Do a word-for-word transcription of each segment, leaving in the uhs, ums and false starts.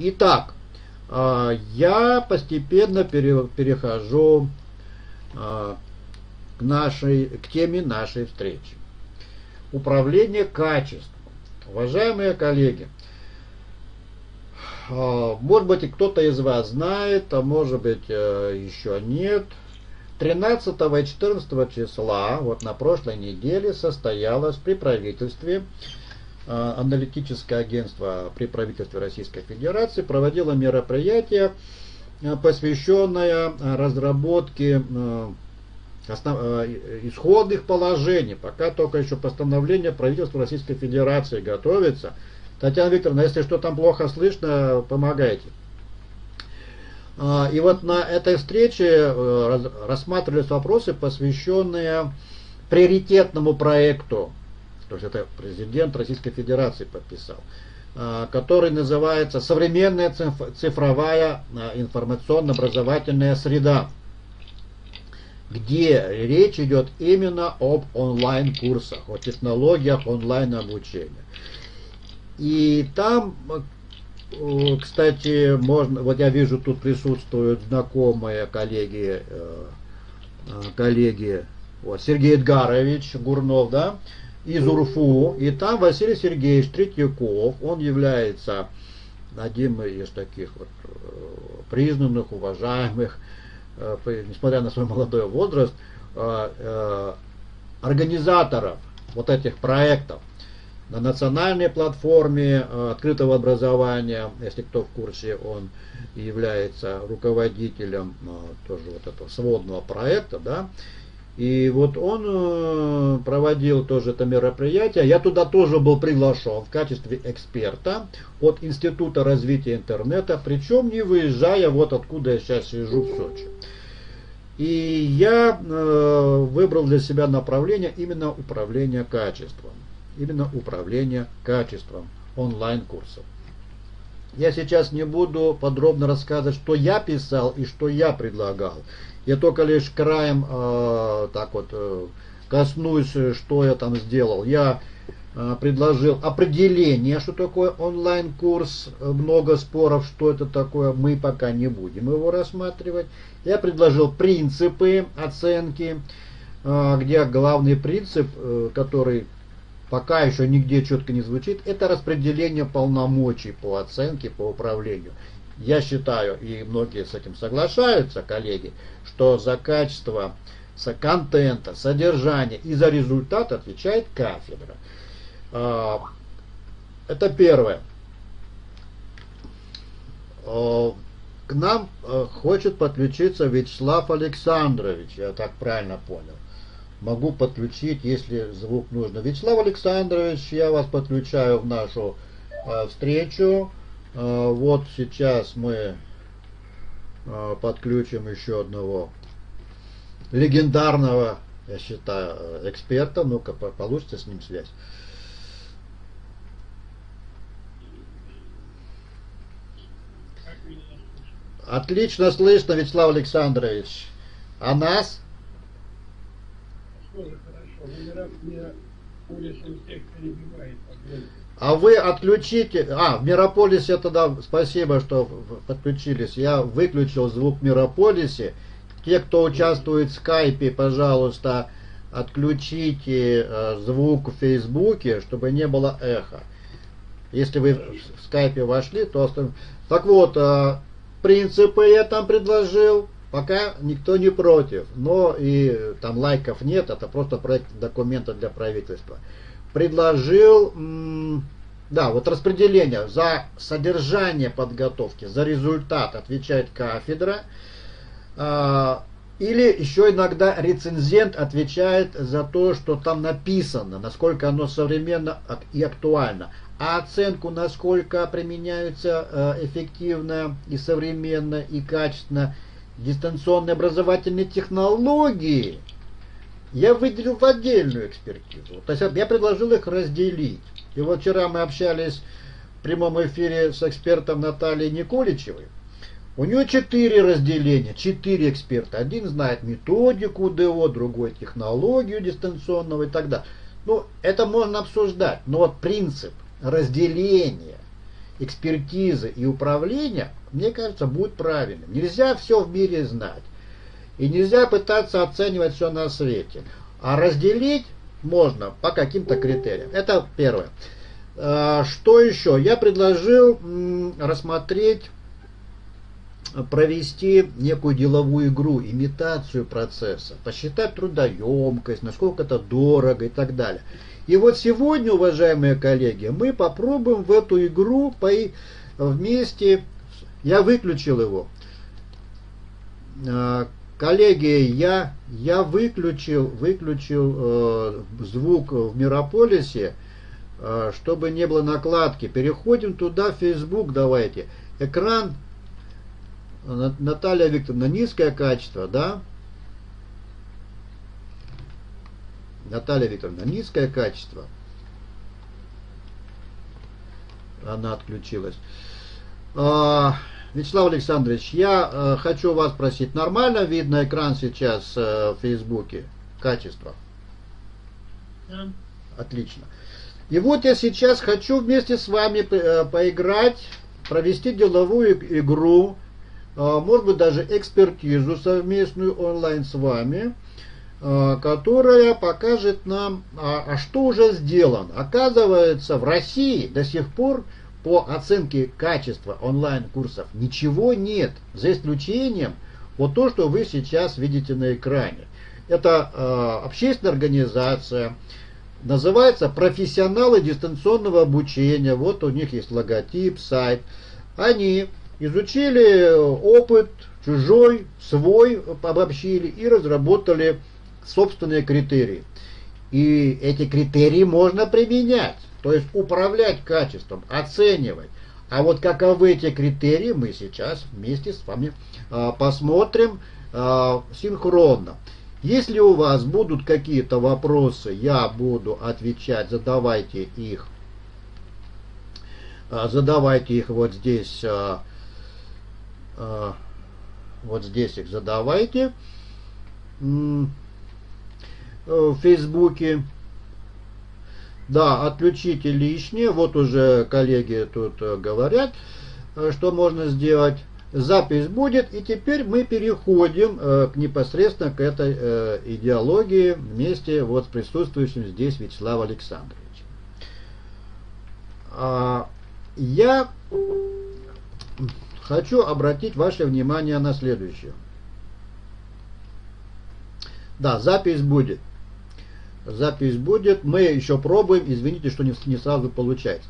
Итак, я постепенно перехожу к, нашей, к теме нашей встречи. Управление качеством. Уважаемые коллеги, может быть, кто-то из вас знает, а может быть, еще нет. тринадцатого и четырнадцатого числа, вот на прошлой неделе, состоялось при правительстве, аналитическое агентство при правительстве Российской Федерации проводило мероприятие, посвященное разработке основ... исходных положений. Пока только еще постановление правительства Российской Федерации готовится. Татьяна Викторовна, если что там плохо слышно, помогайте. И вот на этой встрече рассматривались вопросы, посвященные приоритетному проекту, то есть это президент Российской Федерации подписал, который называется «Современная цифровая информационно-образовательная среда», где речь идет именно об онлайн-курсах, о технологиях онлайн-обучения. И там, кстати, можно, вот я вижу, тут присутствуют знакомые коллеги, коллеги вот, Сергей Эдгарович Гурнов, да, из УРФУ, и там Василий Сергеевич Третьяков, он является одним из таких вот признанных, уважаемых, несмотря на свой молодой возраст, организаторов вот этих проектов на национальной платформе открытого образования. Если кто в курсе, он является руководителем тоже вот этого сводного проекта, да. И вот он проводил тоже это мероприятие. Я туда тоже был приглашен в качестве эксперта от Института развития интернета, причем не выезжая вот откуда я сейчас сижу, в Сочи. И я э, выбрал для себя направление именно управление качеством. Именно управление качеством онлайн-курсов. Я сейчас не буду подробно рассказывать, что я писал и что я предлагал. Я только лишь краем э, так вот э, коснусь, что я там сделал. Я э, предложил определение, что такое онлайн-курс. Много споров, что это такое. Мы пока не будем его рассматривать. Я предложил принципы оценки, э, где главный принцип, э, который пока еще нигде четко не звучит, это распределение полномочий по оценке, по управлению. Я считаю, и многие с этим соглашаются, коллеги, что за качество контента, содержания и за результат отвечает кафедра. Это первое. К нам хочет подключиться Вячеслав Александрович, я так правильно понял. Могу подключить, если звук нужно. Вячеслав Александрович, я вас подключаю в нашу э, встречу. Э, вот сейчас мы э, подключим еще одного легендарного, я считаю, эксперта. Ну-ка, получится с ним связь. Отлично слышно, Вячеслав Александрович. А нас? А вы отключите... А, в Мирополисе тогда... Спасибо, что подключились. Я выключил звук в Мирополисе. Те, кто участвует в скайпе, пожалуйста, отключите э, звук в Фейсбуке, чтобы не было эха. Если вы в скайпе вошли, то... Так вот, э, принципы я там предложил. Пока никто не против, но и там лайков нет, это просто проект документа для правительства. Предложил, да, вот распределение за содержание подготовки, за результат отвечает кафедра, или еще иногда рецензент отвечает за то, что там написано, насколько оно современно и актуально. А оценку, насколько применяются эффективно и современно и качественно дистанционные образовательные технологии, я выделил в отдельную экспертизу. То есть я предложил их разделить. И вот вчера мы общались в прямом эфире с экспертом Натальей Николичевой. У нее четыре разделения, четыре эксперта. Один знает методику ДО, другой технологию дистанционного и так далее. Ну, это можно обсуждать. Но вот принцип разделения экспертизы и управления, мне кажется, будет правильным. Нельзя все в мире знать. И нельзя пытаться оценивать все на свете. А разделить можно по каким-то критериям. Это первое. Что еще? Я предложил рассмотреть, провести некую деловую игру, имитацию процесса, посчитать трудоемкость, насколько это дорого и так далее. И вот сегодня, уважаемые коллеги, мы попробуем в эту игру вместе. Я выключил его. Коллеги, я, я выключил, выключил э, звук в Мирополисе, э, чтобы не было накладки. Переходим туда, в Facebook, давайте. Экран, Наталья Викторовна, низкое качество, да? Наталья Викторовна, низкое качество. Она отключилась. А, Вячеслав Александрович, я э, хочу вас спросить, нормально видно экран сейчас э, в Фейсбуке? Качество? Да. Отлично. И вот я сейчас хочу вместе с вами э, поиграть, провести деловую игру, э, может быть даже экспертизу совместную онлайн с вами, э, которая покажет нам, а, а что уже сделано. Оказывается, в России до сих пор по оценке качества онлайн-курсов ничего нет, за исключением вот то, что вы сейчас видите на экране. Это э, общественная организация, называется «Профессионалы дистанционного обучения». Вот у них есть логотип, сайт. Они изучили опыт чужой, свой обобщили и разработали собственные критерии. И эти критерии можно применять. То есть управлять качеством, оценивать. А вот каковы эти критерии, мы сейчас вместе с вами а, посмотрим а, синхронно. Если у вас будут какие-то вопросы, я буду отвечать, задавайте их. А, задавайте их вот здесь. А, а, вот здесь их задавайте. В Фейсбуке. Да, отключите лишнее. Вот уже коллеги тут говорят, что можно сделать. Запись будет. И теперь мы переходим к непосредственно к этой идеологии вместе вот с присутствующим здесь Вячеславом Александровичем. Я хочу обратить ваше внимание на следующее. Да, запись будет. Запись будет. Мы еще пробуем. Извините, что не, не сразу получается.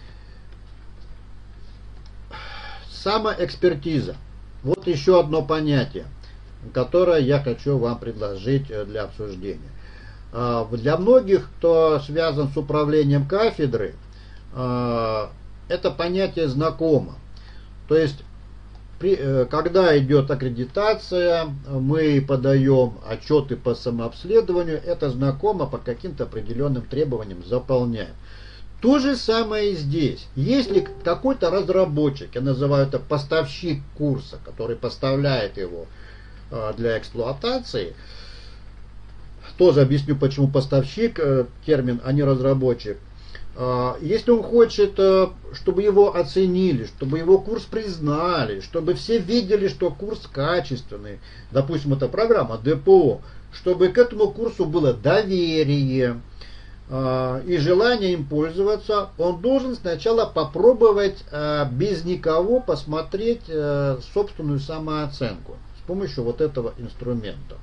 Самоэкспертиза. Вот еще одно понятие, которое я хочу вам предложить для обсуждения. Для многих, кто связан с управлением кафедры, это понятие знакомо. То есть, когда идет аккредитация, мы подаем отчеты по самообследованию, это знакомо, по каким-то определенным требованиям заполняем. То же самое и здесь. Если какой-то разработчик, я называю это поставщик курса, который поставляет его для эксплуатации, тоже объясню, почему поставщик термин, а не разработчик. Если он хочет, чтобы его оценили, чтобы его курс признали, чтобы все видели, что курс качественный, допустим, это программа ДПО, чтобы к этому курсу было доверие и желание им пользоваться, он должен сначала попробовать без никого посмотреть собственную самооценку с помощью вот этого инструмента.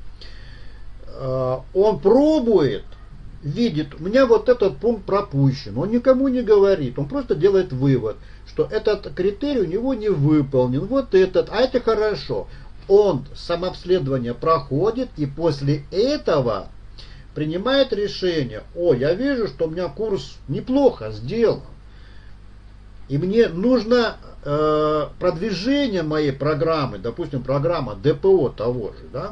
Он пробует, видит, у меня вот этот пункт пропущен, он никому не говорит, он просто делает вывод, что этот критерий у него не выполнен, вот этот, а это хорошо. Он самообследование проходит и после этого принимает решение: о, я вижу, что у меня курс неплохо сделан, и мне нужно э, продвижение моей программы, допустим, программа ДПО того же, да,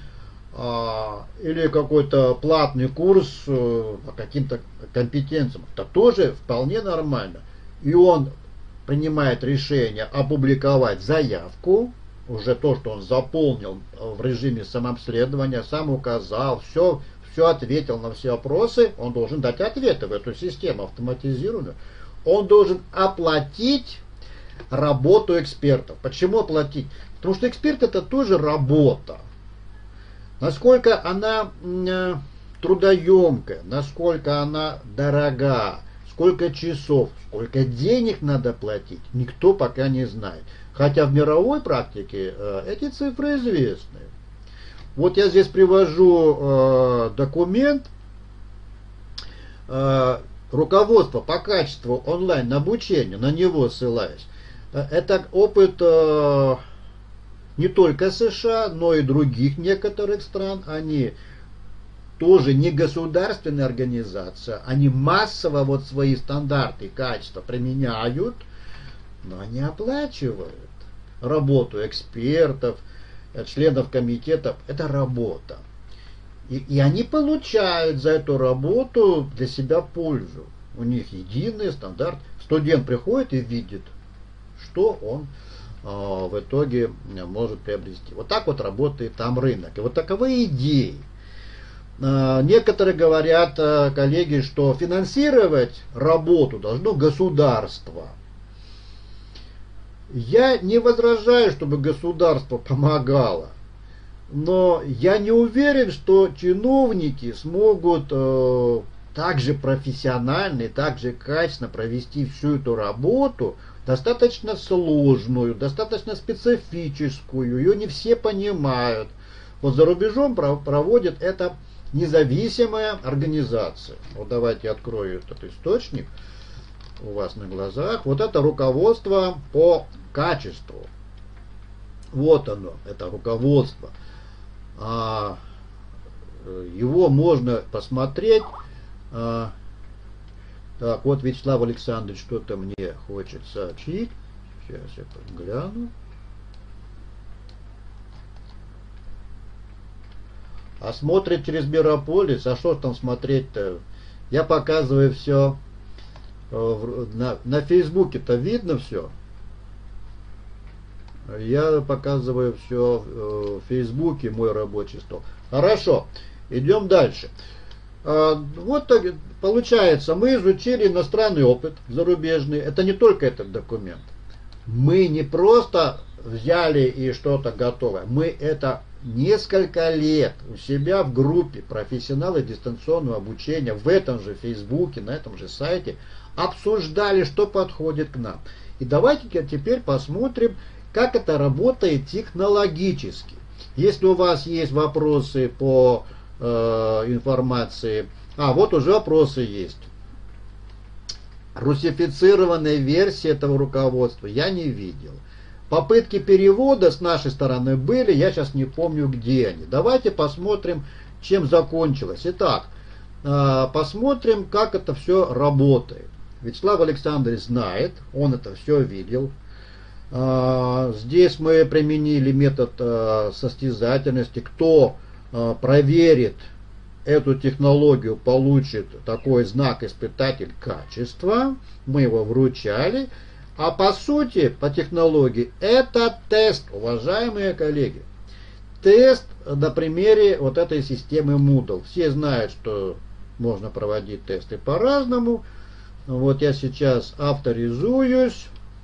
или какой-то платный курс по каким-то компетенциям, это тоже вполне нормально. И он принимает решение опубликовать заявку, уже то, что он заполнил в режиме самообследования, сам указал, все, все ответил на все вопросы, он должен дать ответы в эту систему автоматизированную. Он должен оплатить работу экспертов. Почему оплатить? Потому что эксперт это тоже работа. Насколько она э, трудоемкая, насколько она дорога, сколько часов, сколько денег надо платить, никто пока не знает. Хотя в мировой практике э, эти цифры известны. Вот я здесь привожу э, документ э, руководство по качеству онлайн обучения, на него ссылаюсь. Это опыт э, не только США, но и других некоторых стран. Они тоже не государственная организация, они массово вот свои стандарты качества применяют, но они оплачивают работу экспертов, членов комитетов. Это работа. И, и они получают за эту работу для себя пользу. У них единый стандарт. Студент приходит и видит, что он э, в итоге может приобрести. Вот так вот работает там рынок. И вот таковы идеи. Э, некоторые говорят, э, коллеги, что финансировать работу должно государство. Я не возражаю, чтобы государство помогало. Но я не уверен, что чиновники смогут э, так же профессионально и так же качественно провести всю эту работу, достаточно сложную, достаточно специфическую, ее не все понимают. Вот за рубежом проводит это независимая организация. Вот давайте я открою этот источник у вас на глазах. Вот это руководство по качеству. Вот оно, это руководство. А, его можно посмотреть. А, так, вот Вячеслав Александрович что-то мне хочет сообщить. Сейчас я подгляну. А смотрит через Мирополис. А что там смотреть-то? Я показываю все. На, на Фейсбуке-то видно все. Я показываю все в Фейсбуке, мой рабочий стол. Хорошо, идем дальше. Вот так получается, мы изучили иностранный опыт зарубежный. Это не только этот документ. Мы не просто взяли и что-то готовое. Мы это несколько лет у себя в группе профессионалы дистанционного обучения в этом же Фейсбуке, на этом же сайте обсуждали, что подходит к нам. И давайте теперь посмотрим, как это работает технологически. Если у вас есть вопросы по э, информации, а вот уже вопросы есть. Русифицированной версии этого руководства я не видел. Попытки перевода с нашей стороны были, я сейчас не помню, где они. Давайте посмотрим, чем закончилось. Итак, э, посмотрим, как это все работает. Вячеслав Александрович знает, он это все видел. Здесь мы применили метод состязательности. Кто проверит эту технологию, получит такой знак испытатель качества. Мы его вручали. А по сути, по технологии, это тест, уважаемые коллеги. Тест на примере вот этой системы Moodle. Все знают, что можно проводить тесты по-разному. Вот я сейчас авторизуюсь.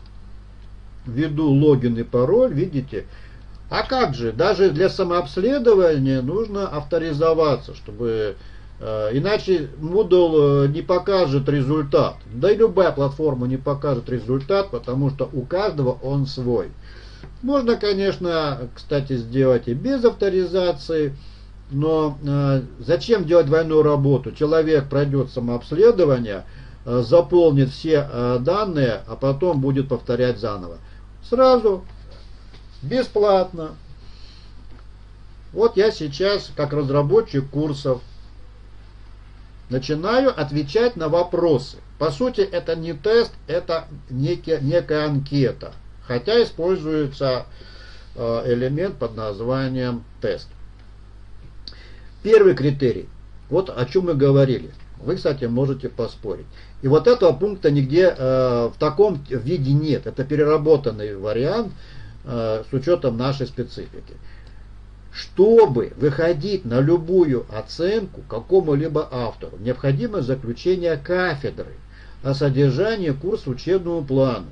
Введу логин и пароль, видите. А как же, даже для самообследования нужно авторизоваться, чтобы э, иначе Moodle не покажет результат. Да и любая платформа не покажет результат, потому что у каждого он свой. Можно, конечно, кстати, сделать и без авторизации, но э, зачем делать двойную работу? Человек пройдет самообследование, э, заполнит все э, данные, а потом будет повторять заново. Сразу, бесплатно. Вот я сейчас, как разработчик курсов, начинаю отвечать на вопросы. По сути, это не тест, это некая, некая анкета. Хотя используется э, элемент под названием тест. Первый критерий. Вот о чем мы говорили. Вы, кстати, можете поспорить. И вот этого пункта нигде э, в таком виде нет. Это переработанный вариант э, с учетом нашей специфики. Чтобы выходить на любую оценку какому-либо автору, необходимо заключение кафедры. о содержании курса учебному плану.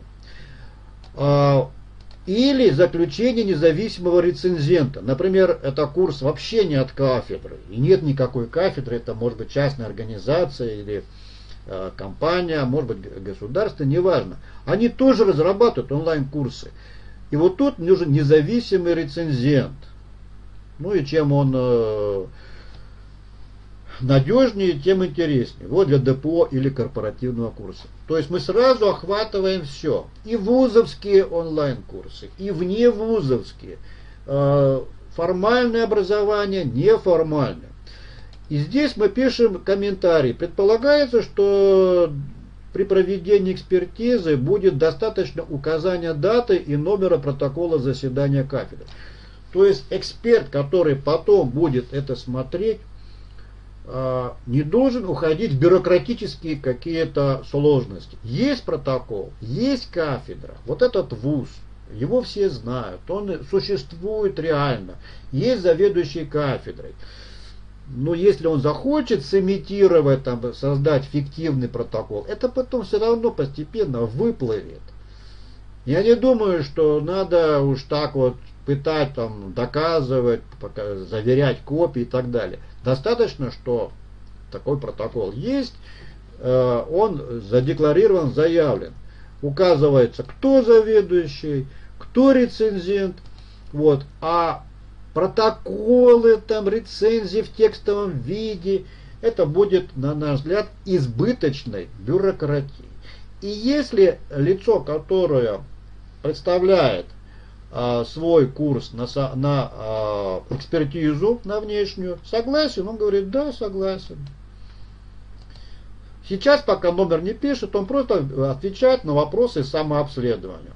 Или заключение независимого рецензента. Например, это курс вообще не от кафедры. И нет никакой кафедры, это может быть частная организация или э, компания, может быть государство, неважно. Они тоже разрабатывают онлайн-курсы. И вот тут нужен независимый рецензент. Ну и чем он э, надежнее, тем интереснее. Вот для ДПО или корпоративного курса. То есть мы сразу охватываем все. И вузовские онлайн-курсы, и вневузовские. Э, формальное образование, неформальное. И здесь мы пишем комментарий. Предполагается, что при проведении экспертизы будет достаточно указания даты и номера протокола заседания кафедры. То есть эксперт, который потом будет это смотреть, не должен уходить в бюрократические какие-то сложности. Есть протокол, есть кафедра, вот этот вуз, его все знают, он существует реально, есть заведующий кафедрой. Но если он захочет сымитировать, там, создать фиктивный протокол, это потом все равно постепенно выплывет. Я не думаю, что надо уж так вот пытать, там, доказывать, заверять копии и так далее. Достаточно, что такой протокол есть, он задекларирован, заявлен. Указывается, кто заведующий, кто рецензент, вот, а протоколы, там, рецензии в текстовом виде, это будет, на наш взгляд, избыточной бюрократией. И если лицо, которое представляет а, свой курс на, на а, экспертизу, на внешнюю, согласен, он говорит, да, согласен. Сейчас, пока номер не пишет, он просто отвечает на вопросы самообследования.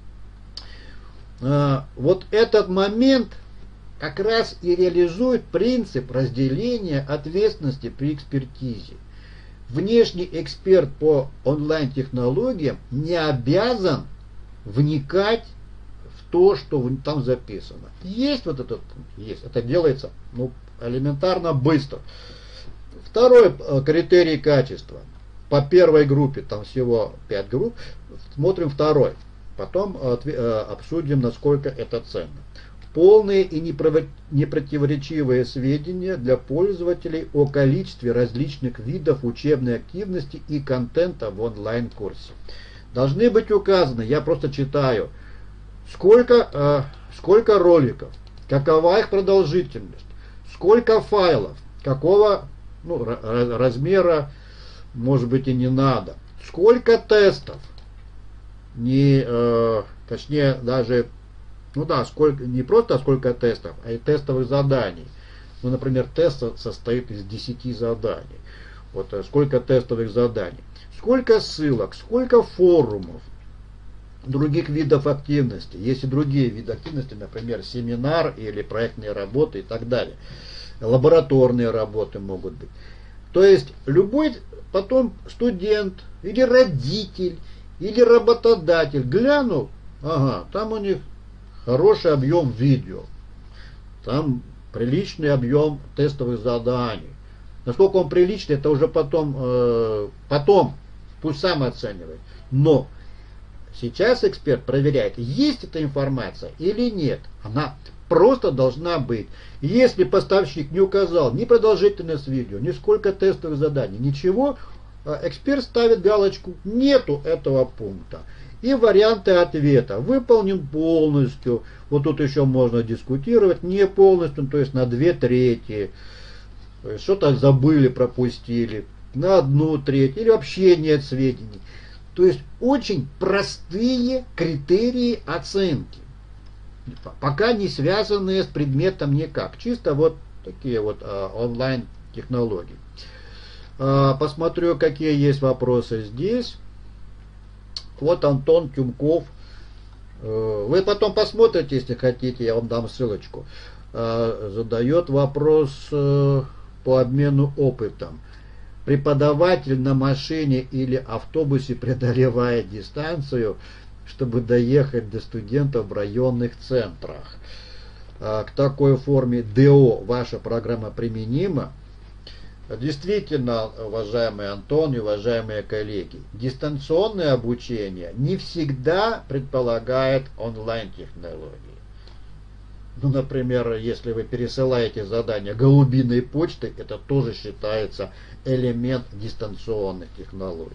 А, вот этот момент как раз и реализует принцип разделения ответственности при экспертизе. Внешний эксперт по онлайн-технологиям не обязан вникать в то, что там записано. Есть вот этот пункт? Есть. Это делается, ну, элементарно быстро. Второй критерий качества. По первой группе, там всего пять групп, смотрим второй. Потом обсудим, насколько это ценно. Полные и непротиворечивые сведения для пользователей о количестве различных видов учебной активности и контента в онлайн-курсе. Должны быть указаны, я просто читаю, сколько, э, сколько роликов, какова их продолжительность, сколько файлов, какого, ну, размера, может быть, и не надо, сколько тестов, не, э, точнее даже, ну да, сколько, не просто сколько тестов, а и тестовых заданий. Ну, например, тест состоит из десяти заданий. Вот сколько тестовых заданий. Сколько ссылок, сколько форумов, других видов активности. Есть и другие виды активности, например, семинар или проектные работы и так далее. Лабораторные работы могут быть. То есть любой потом студент или родитель или работодатель глянул, ага, там у них хороший объем видео, там приличный объем тестовых заданий. Насколько он приличный, это уже потом, э, потом пусть сам оценивает. Но сейчас эксперт проверяет, есть эта информация или нет. Она просто должна быть. Если поставщик не указал ни продолжительность видео, ни сколько тестовых заданий, ничего, эксперт ставит галочку «нету этого пункта». И варианты ответа. Выполнен полностью. Вот тут еще можно дискутировать. Не полностью, то есть на две трети. Что-то забыли, пропустили. На одну треть. Или вообще нет сведений. То есть очень простые критерии оценки. Пока не связанные с предметом никак. Чисто вот такие вот а, онлайн технологии. А, посмотрю, какие есть вопросы здесь. Вот Антон Тюмков. Вы потом посмотрите, если хотите, я вам дам ссылочку. Задает вопрос по обмену опытом. Преподаватель на машине или автобусе преодолевает дистанцию, чтобы доехать до студентов в районных центрах. К такой форме ДО ваша программа применима. Действительно, уважаемый Антон и уважаемые коллеги, дистанционное обучение не всегда предполагает онлайн-технологии. Ну, например, если вы пересылаете задания голубиной почтой, это тоже считается элемент дистанционных технологий.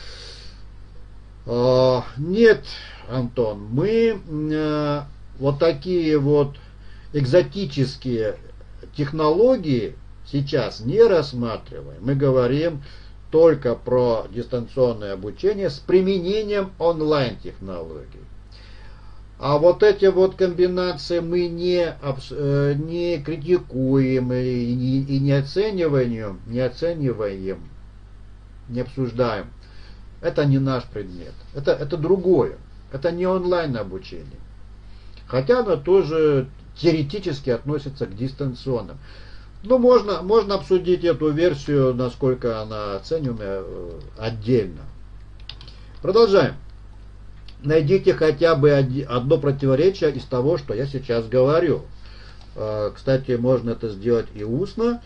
Нет, Антон, мы вот такие вот экзотические технологии сейчас не рассматриваем. Мы говорим только про дистанционное обучение с применением онлайн-технологий. А вот эти вот комбинации мы не, не критикуем и не, и не оцениваем, не оцениваем, не обсуждаем. Это не наш предмет. Это, это другое. Это не онлайн обучение. Хотя оно тоже теоретически относится к дистанционным. Но можно, можно обсудить эту версию, насколько она оценена отдельно. Продолжаем. Найдите хотя бы одно противоречие из того, что я сейчас говорю. Кстати, можно это сделать и устно.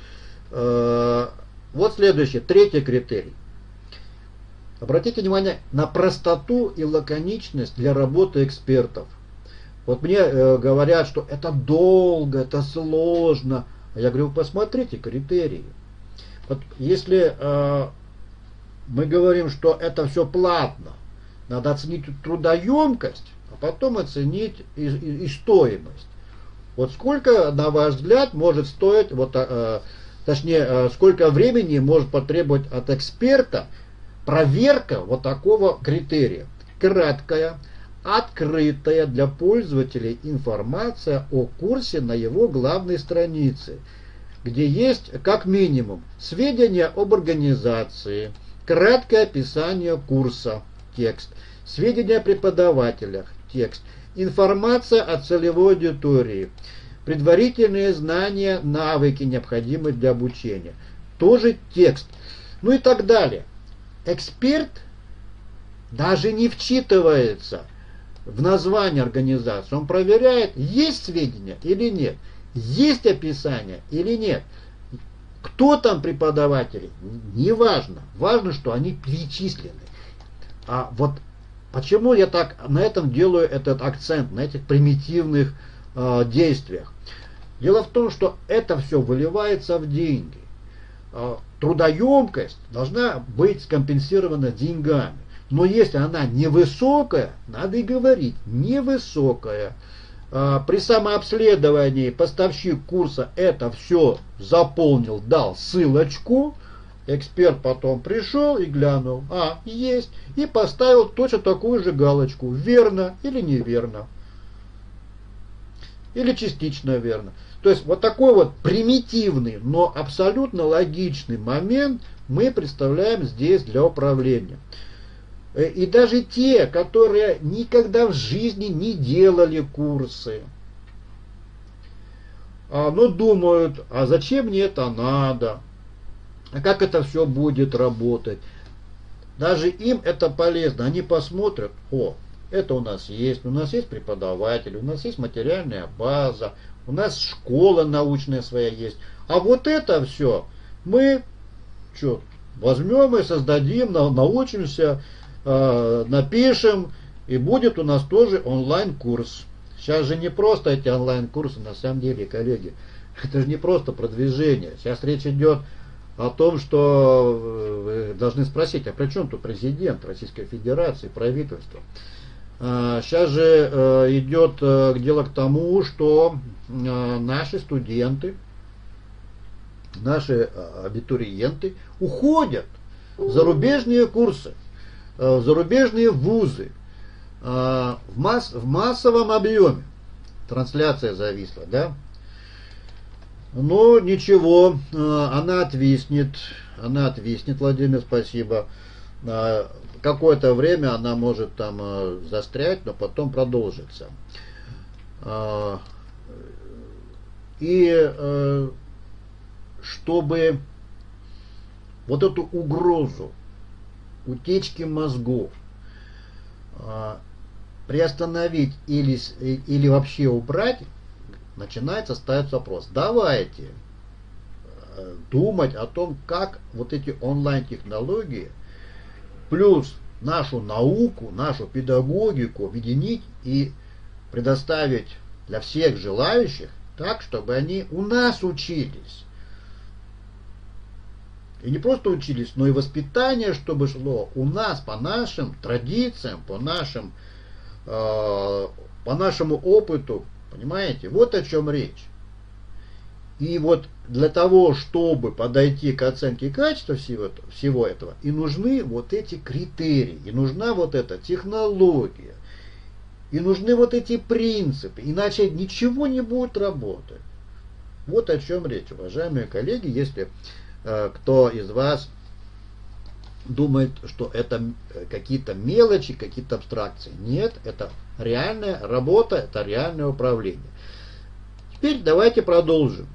Вот следующий, третий критерий. Обратите внимание на простоту и лаконичность для работы экспертов. Вот мне э, говорят, что это долго, это сложно. А я говорю, посмотрите критерии. Вот если э, мы говорим, что это все платно, надо оценить трудоемкость, а потом оценить и, и, и стоимость. Вот сколько, на ваш взгляд, может стоить, вот, э, точнее, э, сколько времени может потребовать от эксперта проверка вот такого критерия. Краткая, открытая для пользователей информация о курсе на его главной странице, где есть как минимум сведения об организации, краткое описание курса, текст, сведения о преподавателях, текст, информация о целевой аудитории, предварительные знания, навыки, необходимые для обучения, тоже текст, ну и так далее. Эксперт даже не вчитывается в название организации. Он проверяет, есть сведения или нет, есть описание или нет. Кто там преподаватели, не важно. Важно, что они перечислены. А вот почему я так на этом делаю этот акцент, на этих примитивных э, действиях? Дело в том, что это все выливается в деньги. Трудоемкость должна быть скомпенсирована деньгами. Но если она невысокая, надо и говорить, невысокая. При самообследовании поставщик курса это все заполнил, дал ссылочку, эксперт потом пришел и глянул, а, есть, и поставил точно такую же галочку, верно или неверно. Или частично верно. То есть вот такой вот примитивный, но абсолютно логичный момент мы представляем здесь для управления. И даже те, которые никогда в жизни не делали курсы, но думают, а зачем мне это надо, а как это все будет работать. Даже им это полезно. Они посмотрят, о, это у нас есть, у нас есть преподаватели, у нас есть материальная база, у нас школа научная своя есть. А вот это все мы что, возьмем и создадим, научимся, э, напишем, и будет у нас тоже онлайн-курс. Сейчас же не просто эти онлайн-курсы, на самом деле, коллеги. Это же не просто продвижение. Сейчас речь идет о том, что вы должны спросить, а при чем тут президент Российской Федерации, правительство? Сейчас же идет дело к тому, что наши студенты, наши абитуриенты уходят в зарубежные курсы, в зарубежные вузы, в, масс, в массовом объеме. Трансляция зависла, да? Но ничего, она отвиснет, она отвиснет, Владимир, спасибо. Какое-то время она может там застрять, но потом продолжится. И чтобы вот эту угрозу утечки мозгов приостановить или, или вообще убрать, начинается ставить вопрос. Давайте думать о том, как вот эти онлайн-технологии плюс нашу науку, нашу педагогику объединить и предоставить для всех желающих так, чтобы они у нас учились. И не просто учились, но и воспитание, чтобы шло у нас по нашим традициям, по нашим, э, по нашему опыту. Понимаете? Вот о чем речь. И вот для того, чтобы подойти к оценке качества всего, всего этого, и нужны вот эти критерии, и нужна вот эта технология, и нужны вот эти принципы, иначе ничего не будет работать. Вот о чем речь, уважаемые коллеги, если э, кто из вас думает, что это какие-то мелочи, какие-то абстракции. Нет, это реальная работа, это реальное управление. Теперь давайте продолжим.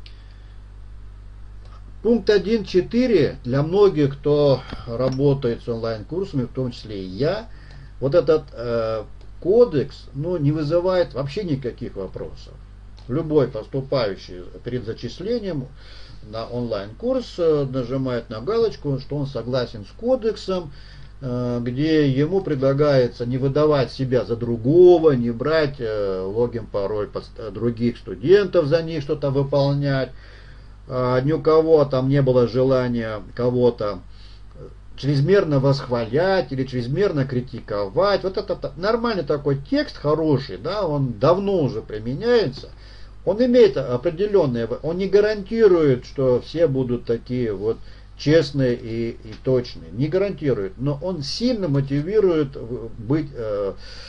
Пункт один точка четыре для многих, кто работает с онлайн-курсами, в том числе и я, вот этот э, кодекс ну, не вызывает вообще никаких вопросов. Любой поступающий перед зачислением на онлайн-курс э, нажимает на галочку, что он согласен с кодексом, э, где ему предлагается не выдавать себя за другого, не брать э, логин, пароль других студентов, за них что-то выполнять. Ни у кого там не было желания кого-то чрезмерно восхвалять или чрезмерно критиковать. Вот это нормальный такой текст, хороший, да, он давно уже применяется. Он имеет определенные, он не гарантирует, что все будут такие вот честные и, и точные. Не гарантирует, но он сильно мотивирует быть э,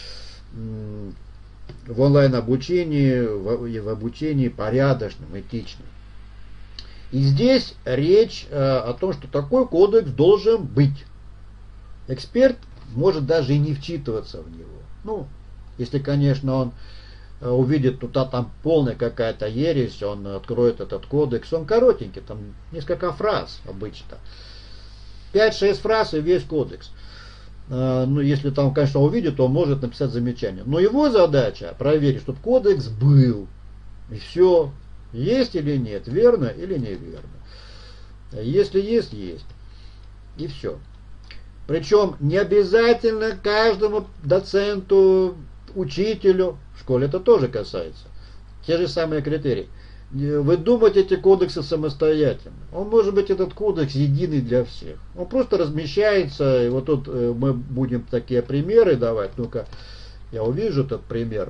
в онлайн-обучении в, и в обучении порядочным, этичным. И здесь речь э, о том, что такой кодекс должен быть. Эксперт может даже и не вчитываться в него. Ну, если, конечно, он э, увидит, ну, там полная какая-то ересь, он откроет этот кодекс. Он коротенький, там несколько фраз обычно. пять-шесть фраз и весь кодекс. Э, ну, если там, конечно, увидит, то он может написать замечание. Но его задача проверить, чтобы кодекс был. И все. Есть или нет, верно или неверно. Если есть, есть. И все. Причем не обязательно каждому доценту, учителю, в школе это тоже касается. Те же самые критерии. Выдумать эти кодексы самостоятельно. Он может быть, этот кодекс единый для всех. Он просто размещается. И вот тут мы будем такие примеры давать. Ну-ка, я увижу этот пример.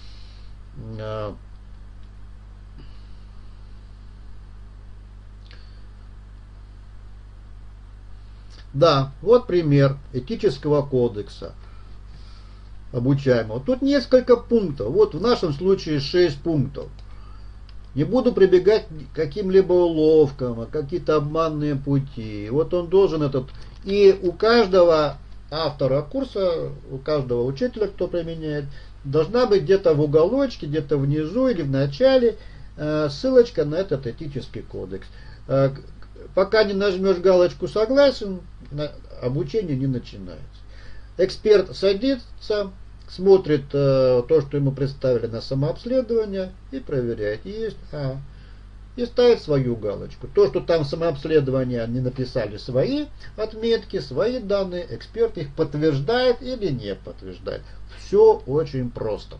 Да, вот пример этического кодекса обучаемого. Тут несколько пунктов. Вот в нашем случае шесть пунктов. Не буду прибегать к каким-либо уловкам, какие-то обманные пути. Вот он должен этот... И у каждого автора курса, у каждого учителя, кто применяет, должна быть где-то в уголочке, где-то внизу или в начале э, ссылочка на этот этический кодекс. Э, пока не нажмешь галочку «Согласен», обучение не начинается. Эксперт садится, смотрит э, то, что ему представили на самообследование, и проверяет, есть, а, и ставит свою галочку. То, что там в самообследовании они написали свои отметки, свои данные, эксперт их подтверждает или не подтверждает. Все очень просто.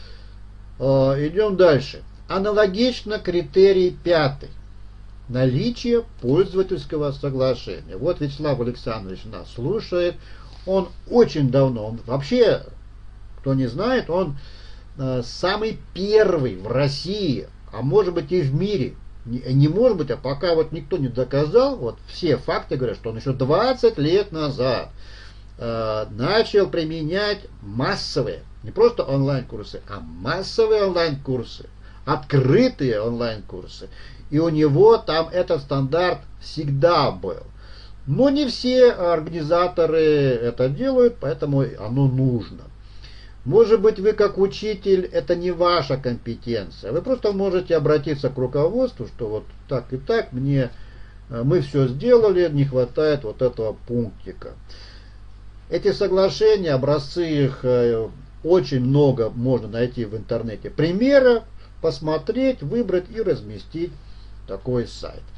Э, идем дальше. Аналогично критерий пятый. Наличие пользовательского соглашения. Вот Вячеслав Александрович нас слушает. Он очень давно, он вообще, кто не знает, он э, самый первый в России, а может быть и в мире, не, не может быть, а пока вот никто не доказал, вот все факты говорят, что он еще двадцать лет назад э, начал применять массовые, не просто онлайн-курсы, а массовые онлайн-курсы, открытые онлайн-курсы. И у него там этот стандарт всегда был. Но не все организаторы это делают, поэтому оно нужно. Может быть, вы как учитель, это не ваша компетенция. Вы просто можете обратиться к руководству, что вот так и так, мне, мы все сделали, не хватает вот этого пунктика. Эти соглашения, образцы их очень много можно найти в интернете. Примеры, посмотреть, выбрать и разместить такой сайт.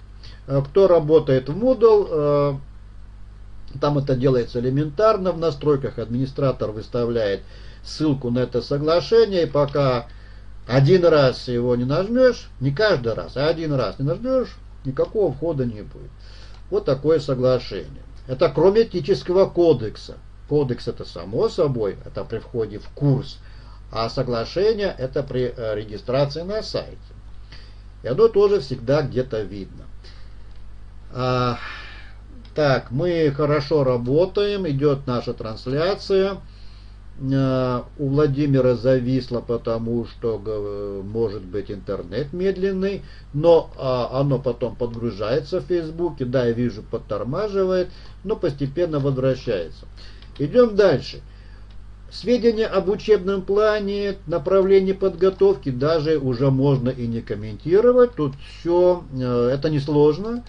Кто работает в Moodle, там это делается элементарно. В настройках администратор выставляет ссылку на это соглашение. И пока один раз его не нажмешь, не каждый раз, а один раз не нажмешь, никакого входа не будет. Вот такое соглашение. Это кроме этического кодекса. Кодекс это само собой, это при входе в курс. А соглашение это при регистрации на сайте. И оно тоже всегда где-то видно. А, так, мы хорошо работаем, идет наша трансляция. А, у Владимира зависло, потому что может быть интернет медленный, но а, оно потом подгружается в Фейсбуке. Да, я вижу, подтормаживает, но постепенно возвращается. Идем дальше. Сведения об учебном плане, направлении подготовки даже уже можно и не комментировать. Тут все, это несложно,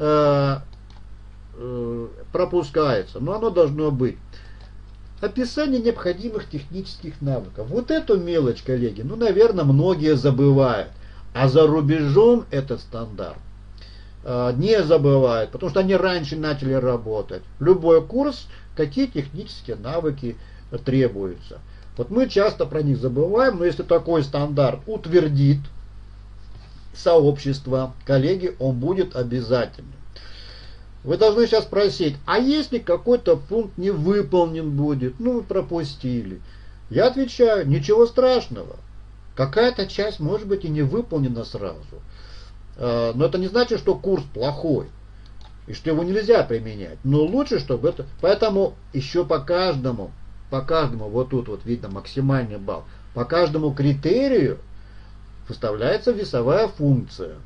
пропускается, но оно должно быть. Описание необходимых технических навыков. Вот эту мелочь, коллеги, ну, наверное, многие забывают. А за рубежом этот стандарт не забывают, потому что они раньше начали работать. Любой курс, какие технические навыки требуются. Вот мы часто про них забываем, но если такой стандарт утвердит сообщество, коллеги, он будет обязательным. Вы должны сейчас спросить, а если какой-то пункт не выполнен будет, ну вы пропустили. Я отвечаю, ничего страшного. Какая-то часть может быть и не выполнена сразу. Но это не значит, что курс плохой и что его нельзя применять. Но лучше, чтобы это... Поэтому еще по каждому, по каждому, вот тут вот видно максимальный балл, по каждому критерию выставляется весовая функция.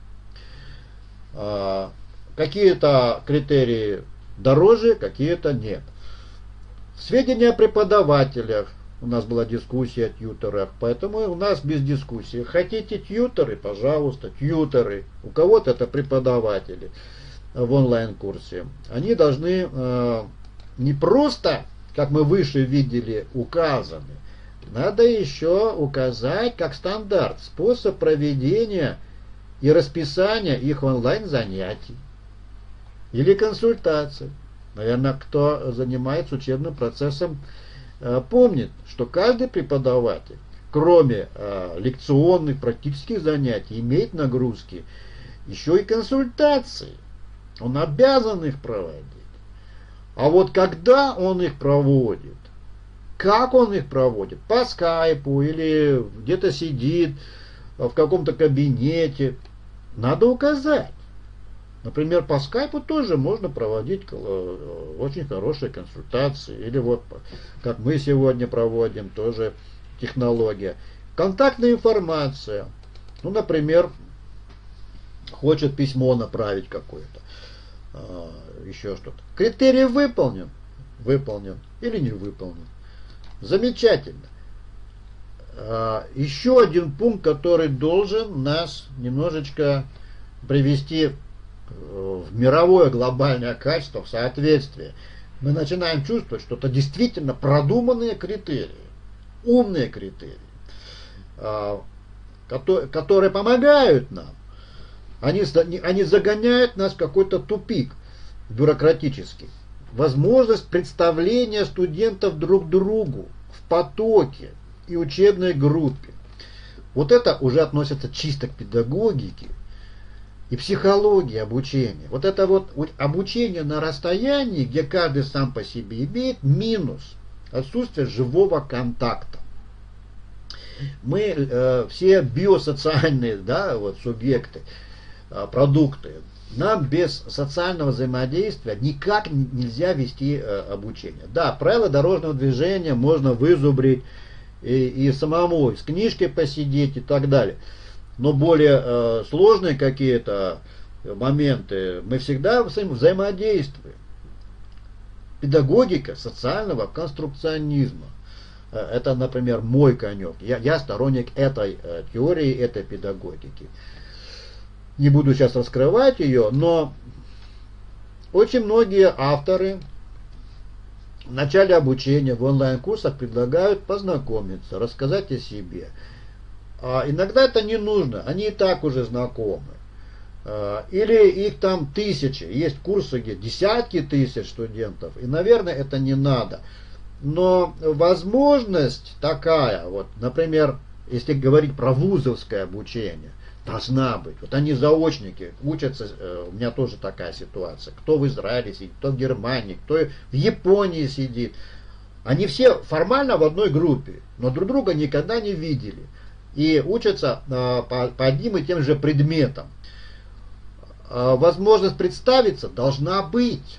Какие-то критерии дороже, какие-то нет. Сведения о преподавателях. У нас была дискуссия о тьюторах, поэтому у нас без дискуссии. Хотите тьюторы, пожалуйста, тьюторы. У кого-то это преподаватели в онлайн-курсе. Они должны э, не просто, как мы выше видели, указаны. Надо еще указать как стандарт способ проведения и расписания их онлайн-занятий или консультаций. Наверное, кто занимается учебным процессом, помнит, что каждый преподаватель, кроме э, лекционных практических занятий, имеет нагрузки еще и консультации. Он обязан их проводить. А вот когда он их проводит, как он их проводит, по скайпу или где-то сидит в каком-то кабинете, надо указать. Например, по скайпу тоже можно проводить очень хорошие консультации. Или вот, как мы сегодня проводим, тоже технология. Контактная информация. Ну, например, хочет письмо направить какое-то. Еще что-то. Критерий выполнен. Выполнен или не выполнен. Замечательно. Еще один пункт, который должен нас немножечко привести в мировое глобальное качество, в соответствие. Мы начинаем чувствовать, что это действительно продуманные критерии, умные критерии, которые помогают нам. Они, они загоняют нас в какой-то тупик бюрократический. Возможность представления студентов друг другу в потоке и учебной группе. Вот это уже относится чисто к педагогике и психологии обучения. Вот это вот обучение на расстоянии, где каждый сам по себе имеет, минус отсутствие живого контакта. Мы э, все биосоциальные, да, вот, субъекты, э, продукты. Нам без социального взаимодействия никак нельзя вести э, обучение. Да, правила дорожного движения можно вызубрить и, и самому с книжкой посидеть и так далее. Но более э, сложные какие-то моменты мы всегда взаим взаимодействуем. Педагогика социального конструкционизма. Это, например, мой конек. Я, я сторонник этой э, теории, этой педагогики. Не буду сейчас раскрывать ее, но очень многие авторы в начале обучения в онлайн-курсах предлагают познакомиться, рассказать о себе. А иногда это не нужно, они и так уже знакомы. Или их там тысячи. Есть курсы, где десятки тысяч студентов. И, наверное, это не надо. Но возможность такая, вот, например, если говорить про вузовское обучение, должна быть. Вот они заочники, учатся, у меня тоже такая ситуация. Кто в Израиле сидит, кто в Германии, кто в Японии сидит. Они все формально в одной группе, но друг друга никогда не видели. И учатся по, по одним и тем же предметам. Возможность представиться должна быть.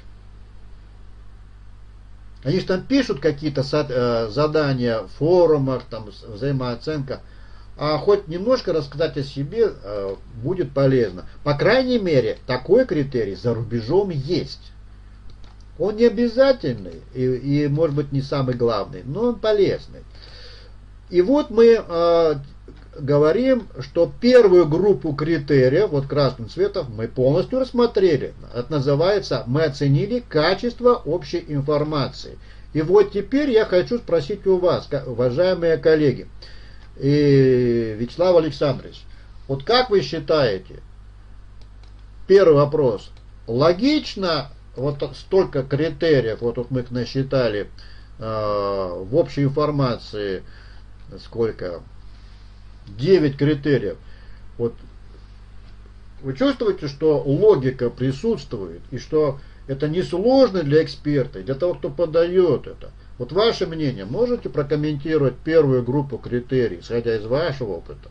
Они же там пишут какие-то задания в форумах, там, взаимооценка. А хоть немножко рассказать о себе будет полезно. По крайней мере, такой критерий за рубежом есть. Он не обязательный и, и может быть не самый главный, но он полезный. И вот мы э, говорим, что первую группу критериев, вот красным цветом, мы полностью рассмотрели. Это называется, мы оценили качество общей информации. И вот теперь я хочу спросить у вас, уважаемые коллеги, и Вячеслав Александрович, вот как вы считаете, первый вопрос, логично вот столько критериев, вот, вот мы их насчитали э, в общей информации, сколько? девять критериев. Вот вы чувствуете, что логика присутствует, и что это несложно для эксперта, для того, кто подает это. Вот ваше мнение, можете прокомментировать первую группу критерий, исходя из вашего опыта?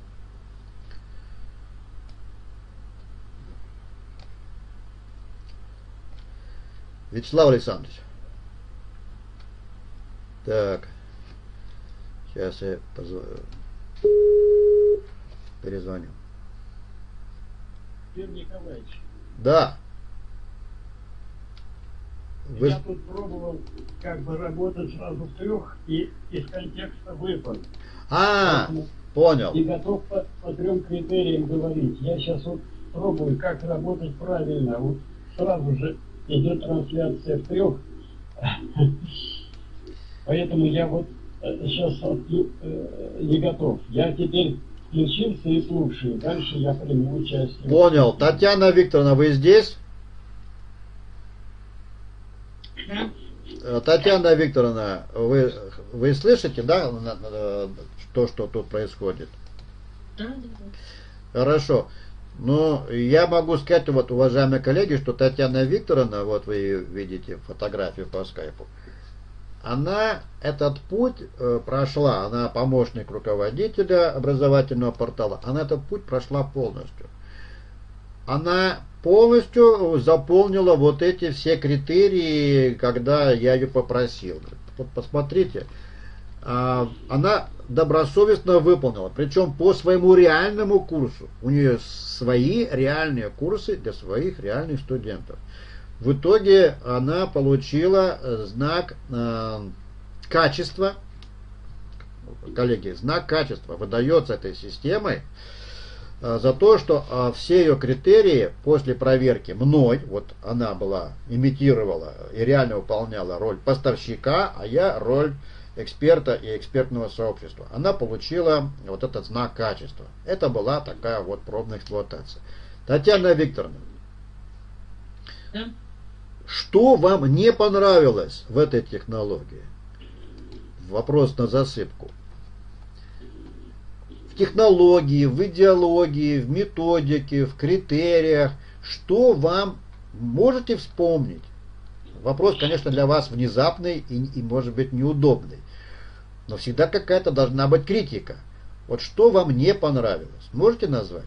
Вячеслав Александрович. Так. Сейчас я позвоню. Перезвоню. Юрий Николаевич. Да. Вы... Я тут пробовал как бы работать сразу в трех и из контекста выпал. А, понял. И готов по, по трем критериям говорить. Я сейчас вот пробую, как работать правильно. Вот сразу же идет трансляция в трех. Поэтому я вот сейчас не готов. Я теперь включился и слушаю. Дальше я приму участие. Понял. Татьяна Викторовна, вы здесь? Да. Татьяна Викторовна, вы, вы слышите, да, то, что тут происходит? Да, да, да. Хорошо. Ну, я могу сказать, вот, уважаемые коллеги, что Татьяна Викторовна, вот вы видите фотографию по скайпу, она этот путь э, прошла, она помощник руководителя образовательного портала, она этот путь прошла полностью. Она полностью заполнила вот эти все критерии, когда я ее попросил. Вот посмотрите, э, она добросовестно выполнила, причем по своему реальному курсу. У нее свои реальные курсы для своих реальных студентов. В итоге она получила знак э, качества. Коллеги, знак качества выдается этой системой э, за то, что э, все ее критерии после проверки мной, вот она была, имитировала и реально выполняла роль поставщика, а я роль эксперта и экспертного сообщества. Она получила вот этот знак качества. Это была такая вот пробная эксплуатация. Татьяна Викторовна, Да. что вам не понравилось в этой технологии? Вопрос на засыпку. В технологии, в идеологии, в методике, в критериях. Что вам можете вспомнить? Вопрос, конечно, для вас внезапный и, и может быть неудобный. Но всегда какая-то должна быть критика. Вот что вам не понравилось? Можете назвать?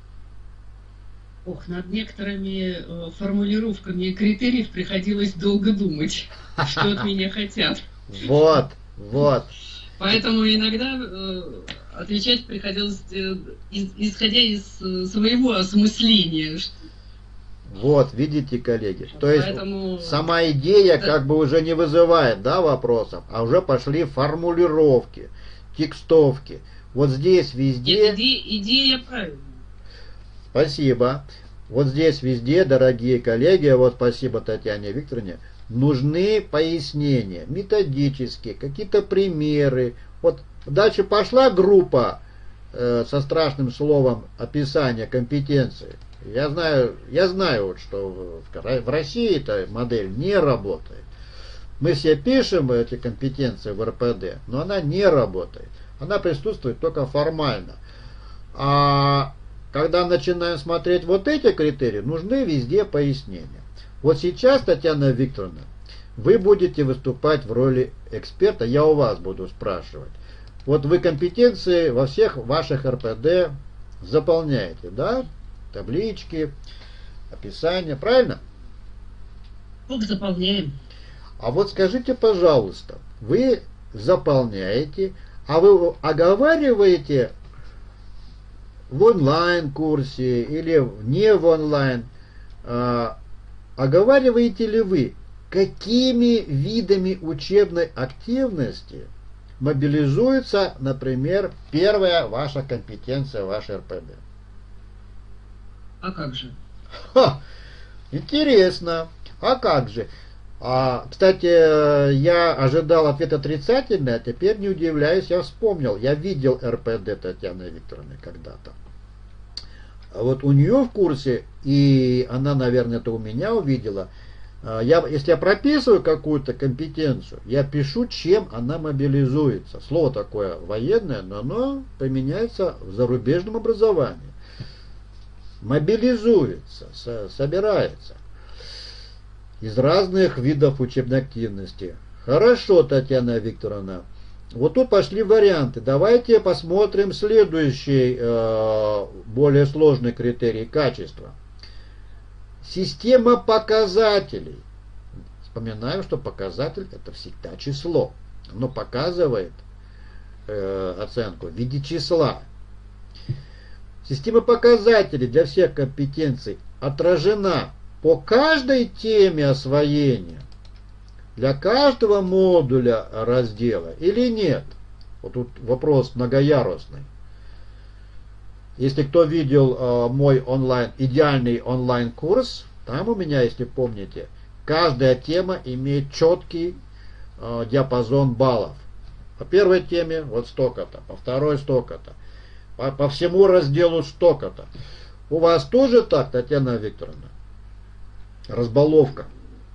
Ох, над некоторыми э, формулировками критериев приходилось долго думать, что от меня хотят. Вот, вот. Поэтому иногда э, отвечать приходилось, э, из, исходя из э, своего осмысления. Вот, видите, коллеги. То есть Поэтому... сама идея да. как бы уже не вызывает, да, вопросов, а уже пошли формулировки, текстовки. Вот здесь везде... Нет, идея, идея правильная. Спасибо. Вот здесь везде, дорогие коллеги, вот спасибо Татьяне Викторовне, нужны пояснения, методические, какие-то примеры. Вот дальше пошла группа э, со страшным словом описание компетенции. Я знаю, я знаю, вот, что в, в России эта модель не работает. Мы все пишем эти компетенции в эр пэ дэ, но она не работает. Она присутствует только формально. А когда начинаем смотреть вот эти критерии, нужны везде пояснения. Вот сейчас, Татьяна Викторовна, вы будете выступать в роли эксперта, я у вас буду спрашивать. Вот вы компетенции во всех ваших эр пэ дэ заполняете, да? Таблички, описание, правильно? Как заполняем. А вот скажите, пожалуйста, вы заполняете, а вы оговариваете в онлайн-курсе или не в онлайн, а, оговариваете ли вы, какими видами учебной активности мобилизуется, например, первая ваша компетенция, ваша эр пэ дэ? А как же? Ха, интересно. А как же? А, кстати, я ожидал ответ отрицательный, а теперь не удивляюсь, я вспомнил. Я видел эр пэ дэ Татьяны Викторовны когда-то. А вот у нее в курсе, и она, наверное, это у меня увидела, я, если я прописываю какую-то компетенцию, я пишу, чем она мобилизуется. Слово такое военное, но оно применяется в зарубежном образовании. Мобилизуется, со, собирается из разных видов учебной активности. Хорошо, Татьяна Викторовна. Вот тут пошли варианты. Давайте посмотрим следующий, э, более сложный критерий качества. Система показателей. Вспоминаем, что показатель это всегда число. Оно показывает э, оценку в виде числа. Система показателей для всех компетенций отражена по каждой теме освоения, для каждого модуля раздела или нет? Вот тут вопрос многоярусный. Если кто видел э, мой онлайн, идеальный онлайн-курс, там у меня, если помните, каждая тема имеет четкий э, диапазон баллов. По первой теме вот столько-то, по второй столько-то, по, по всему разделу столько-то. У вас тоже так, Татьяна Викторовна? Разбаловка.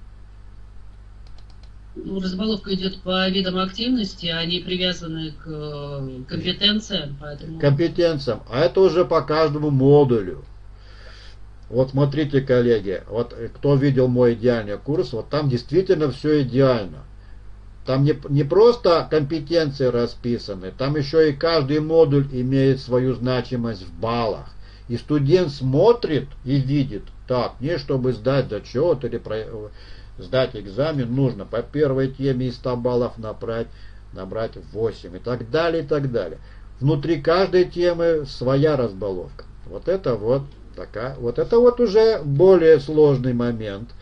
Ну, разбаловка идет по видам активности, они привязаны к э, компетенциям. Поэтому... Компетенциям. А это уже по каждому модулю. Вот смотрите, коллеги, вот кто видел мой идеальный курс, вот там действительно все идеально. Там не, не просто компетенции расписаны, там еще и каждый модуль имеет свою значимость в баллах. И студент смотрит и видит, так, мне чтобы сдать зачет или про, сдать экзамен, нужно по первой теме из ста баллов набрать, набрать восемь и так далее, и так далее. Внутри каждой темы своя разбаловка. Вот это вот такая, вот это вот уже более сложный момент.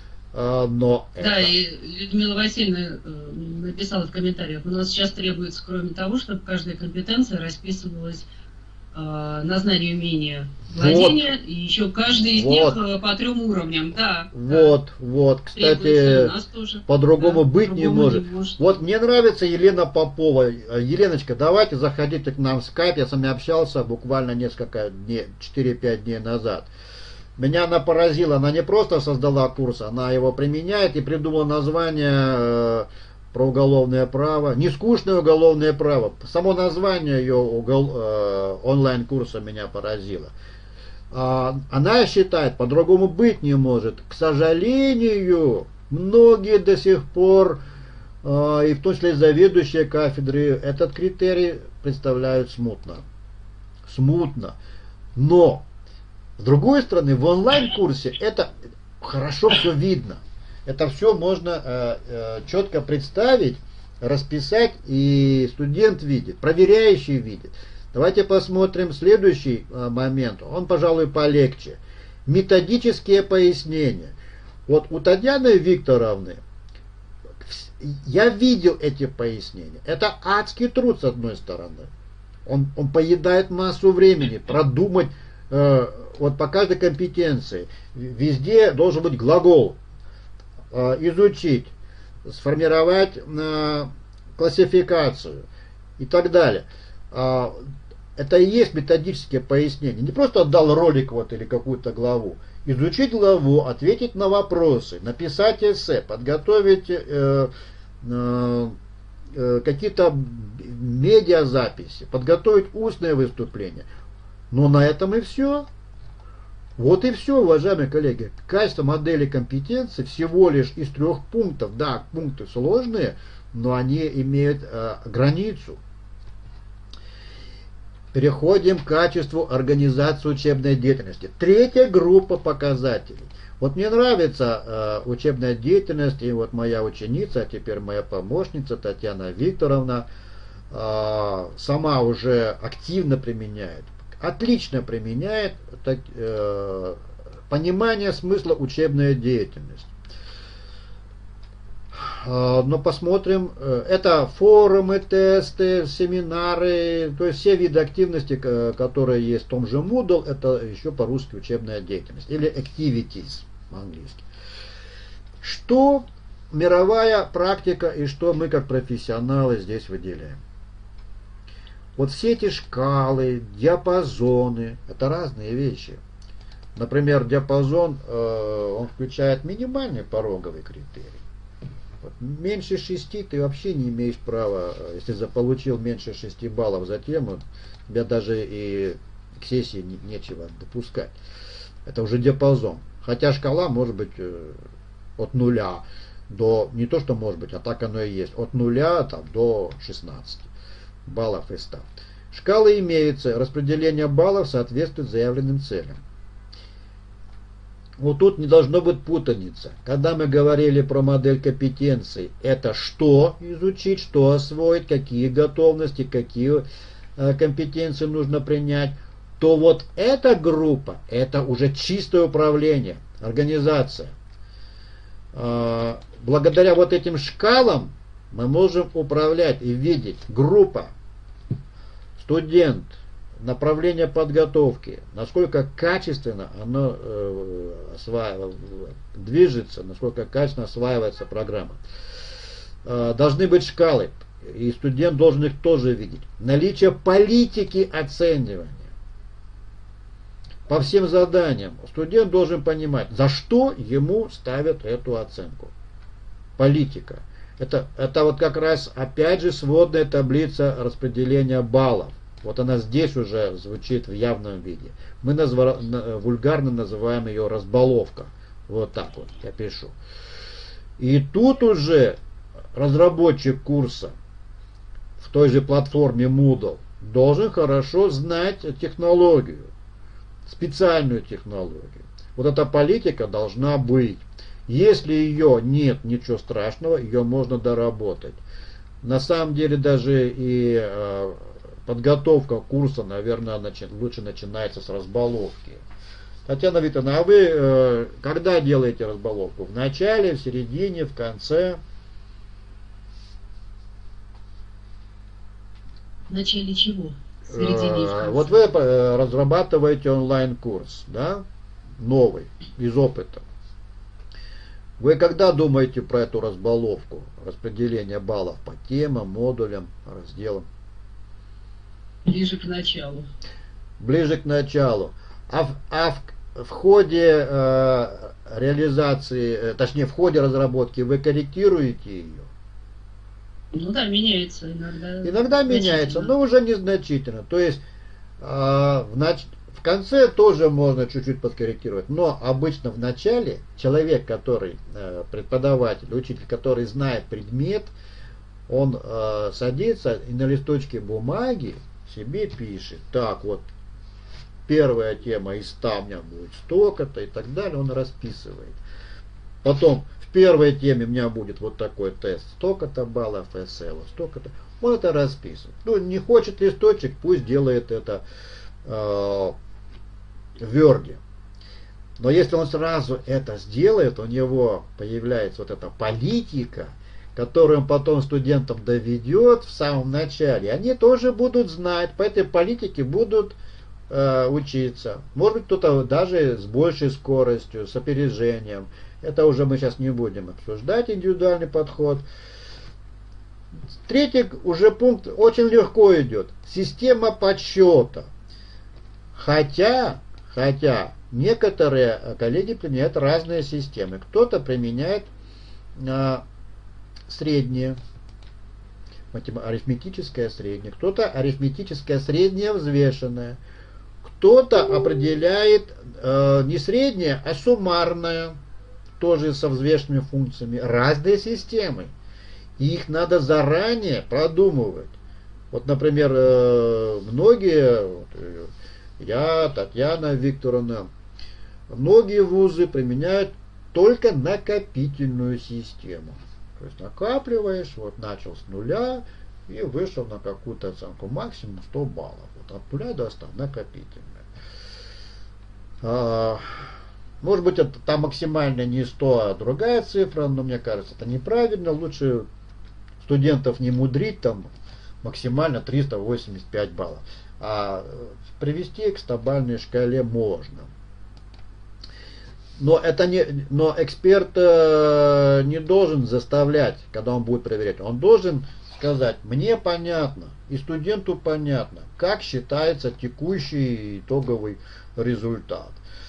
Но да, это... и Людмила Васильевна написала в комментариях, у нас сейчас требуется, кроме того, чтобы каждая компетенция расписывалась на знание умения владения, вот. И еще каждый из вот. них по трем уровням, да. Вот, да. вот, кстати, по-другому да, быть по не, может. не может. Вот мне нравится Елена Попова. Еленочка, давайте заходите к нам в скайп, я с вами общался буквально несколько дней, четыре-пять дней назад. Меня она поразила, она не просто создала курс, она его применяет и придумала название про уголовное право, не скучное уголовное право. Само название ее угол, э, онлайн-курса меня поразило. А, она считает, по-другому быть не может. К сожалению, многие до сих пор, э, и в том числе заведующие кафедры, этот критерий представляют смутно. Смутно. Но, с другой стороны, в онлайн-курсе это хорошо все видно. Это все можно э, э, четко представить, расписать, и студент видит, проверяющий видит. Давайте посмотрим следующий э, момент. Он, пожалуй, полегче. Методические пояснения. Вот у Татьяны Викторовны я видел эти пояснения. Это адский труд, с одной стороны. Он, он поедает массу времени продумать э, вот по каждой компетенции. Везде должен быть глагол. Изучить, сформировать э, классификацию и так далее. Э, это и есть методические пояснения. Не просто отдал ролик вот или какую-то главу. Изучить главу, ответить на вопросы, написать эссе, подготовить э, э, э, какие-то медиазаписи, подготовить устное выступление. Но на этом и все. Вот и все, уважаемые коллеги. Качество модели компетенции всего лишь из трех пунктов. Да, пункты сложные, но они имеют э, границу. Переходим к качеству организации учебной деятельности. Третья группа показателей. Вот мне нравится э, учебная деятельность, и вот моя ученица, а теперь моя помощница Татьяна Викторовна, э, сама уже активно применяет, отлично применяет так, э, понимание смысла учебной деятельности. Но посмотрим, это форумы, тесты, семинары, то есть все виды активности, которые есть в том же Moodle, это еще по-русски учебная деятельность, или activities по-английски. Что мировая практика и что мы как профессионалы здесь выделяем? Вот все эти шкалы, диапазоны, это разные вещи. Например, диапазон, он включает минимальный пороговый критерий. Вот, меньше шести ты вообще не имеешь права, если заполучил меньше шести баллов за тему, тебя даже и к сессии не, нечего допускать. Это уже диапазон. Хотя шкала может быть от нуля до, не то что может быть, а так оно и есть, от нуля там, до шестнадцати баллов из ста. Шкалы имеются, распределение баллов соответствует заявленным целям. Вот тут не должно быть путаница. Когда мы говорили про модель компетенций, это что изучить, что освоить, какие готовности, какие э, компетенции нужно принять, то вот эта группа, это уже чистое управление, организация. Э, благодаря вот этим шкалам мы можем управлять и видеть группа, студент, направление подготовки, насколько качественно оно э, осваив... движется, насколько качественно осваивается программа. Э, должны быть шкалы, и студент должен их тоже видеть. Наличие политики оценивания. По всем заданиям студент должен понимать, за что ему ставят эту оценку. Политика. Это, это вот как раз опять же сводная таблица распределения баллов. Вот она здесь уже звучит в явном виде. Мы назва, вульгарно называем ее разбаловка. Вот так вот я пишу. И тут уже разработчик курса в той же платформе Moodle должен хорошо знать технологию, специальную технологию. Вот эта политика должна быть. Если ее нет, ничего страшного, ее можно доработать. На самом деле даже и э, подготовка курса, наверное, начи- лучше начинается с разбаловки. Татьяна Викторовна, а вы э, когда делаете разбаловку? В начале, в середине, в конце? В начале чего? В середине и в конце. Вот вы э, разрабатываете онлайн-курс, да? Новый, из опыта. Вы когда думаете про эту разбаловку, распределение баллов по темам, модулям, разделам? Ближе к началу. Ближе к началу. А в, а в, в ходе э, реализации, э, точнее в ходе разработки вы корректируете ее? Ну да, меняется иногда. Иногда меняется, но уже незначительно. То есть э, в, нач... в конце тоже можно чуть-чуть подкорректировать. Но обычно в начале человек, который, э, преподаватель, учитель, который знает предмет, он э, садится и на листочке бумаги себе пишет. Так, вот первая тема из ста у меня будет столько-то и так далее. Он расписывает. Потом в первой теме у меня будет вот такой тест. Столько-то баллов эссе, вот столько-то. Он это расписывает. Ну, не хочет листочек, пусть делает это э, в Word. Но если он сразу это сделает, у него появляется вот эта политика, которую он потом студентам доведет в самом начале. Они тоже будут знать, по этой политике будут э, учиться. Может быть, кто-то даже с большей скоростью, с опережением. Это уже мы сейчас не будем обсуждать, индивидуальный подход. Третий уже пункт очень легко идет. Система подсчета. Хотя, хотя некоторые коллеги применяют разные системы. Кто-то применяет а, среднее, арифметическое среднее, кто-то арифметическое среднее взвешенное, кто-то определяет э, не среднее, а суммарное, тоже со взвешенными функциями. Разные системы. И их надо заранее продумывать. Вот, например, э, многие, вот, я, Татьяна Викторовна, многие вузы применяют только накопительную систему. То есть накапливаешь, вот начал с нуля и вышел на какую-то оценку, максимум сто баллов. Вот от нуля до ста накопительная. А, может быть, это там максимально не сто, а другая цифра, но мне кажется, это неправильно. Лучше студентов не мудрить, там максимально триста восемьдесят пять баллов. А привести к стобальной шкале можно. Но, это не, но эксперт э, не должен заставлять, когда он будет проверять. Он должен сказать, мне понятно, и студенту понятно, как считается текущий итоговый результат.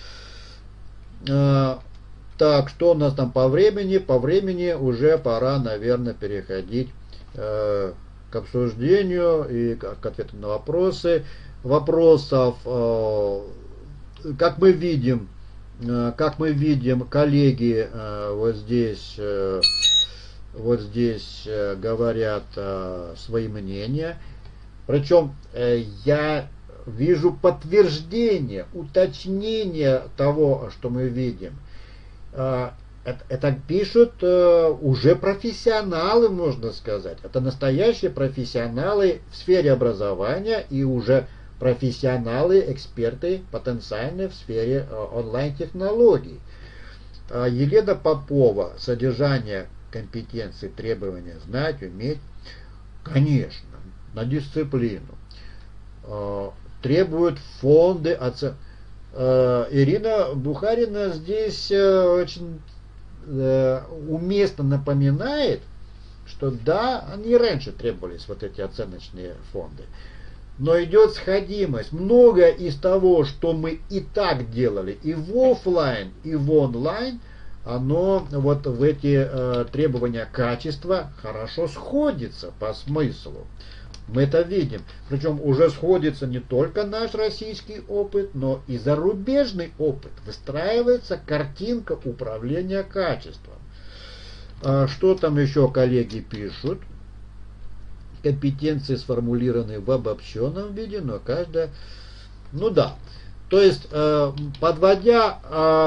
Э, так, что у нас там по времени? По времени уже пора, наверное, переходить э, к обсуждению и к, к ответам на вопросы. Вопросов, э, как мы видим, Как мы видим, коллеги вот здесь, вот здесь говорят свои мнения. Причем я вижу подтверждение, уточнение того, что мы видим. Это, это пишут уже профессионалы, можно сказать. Это настоящие профессионалы в сфере образования и уже профессионалы, эксперты потенциальные в сфере онлайн-технологий. Елена Попова, содержание компетенции, требования знать, уметь, конечно, на дисциплину. Требуют фонды оценки. Ирина Бухарина здесь очень уместно напоминает, что да, они раньше требовались, вот эти оценочные фонды. Но идет сходимость. Многое из того, что мы и так делали, и в офлайн, и в онлайн, оно вот в эти э, требования качества хорошо сходится по смыслу. Мы это видим. Причем уже сходится не только наш российский опыт, но и зарубежный опыт. Выстраивается картинка управления качеством. А что там еще коллеги пишут? Компетенции сформулированы в обобщенном виде, но каждая... Ну да. То есть, э, подводя э,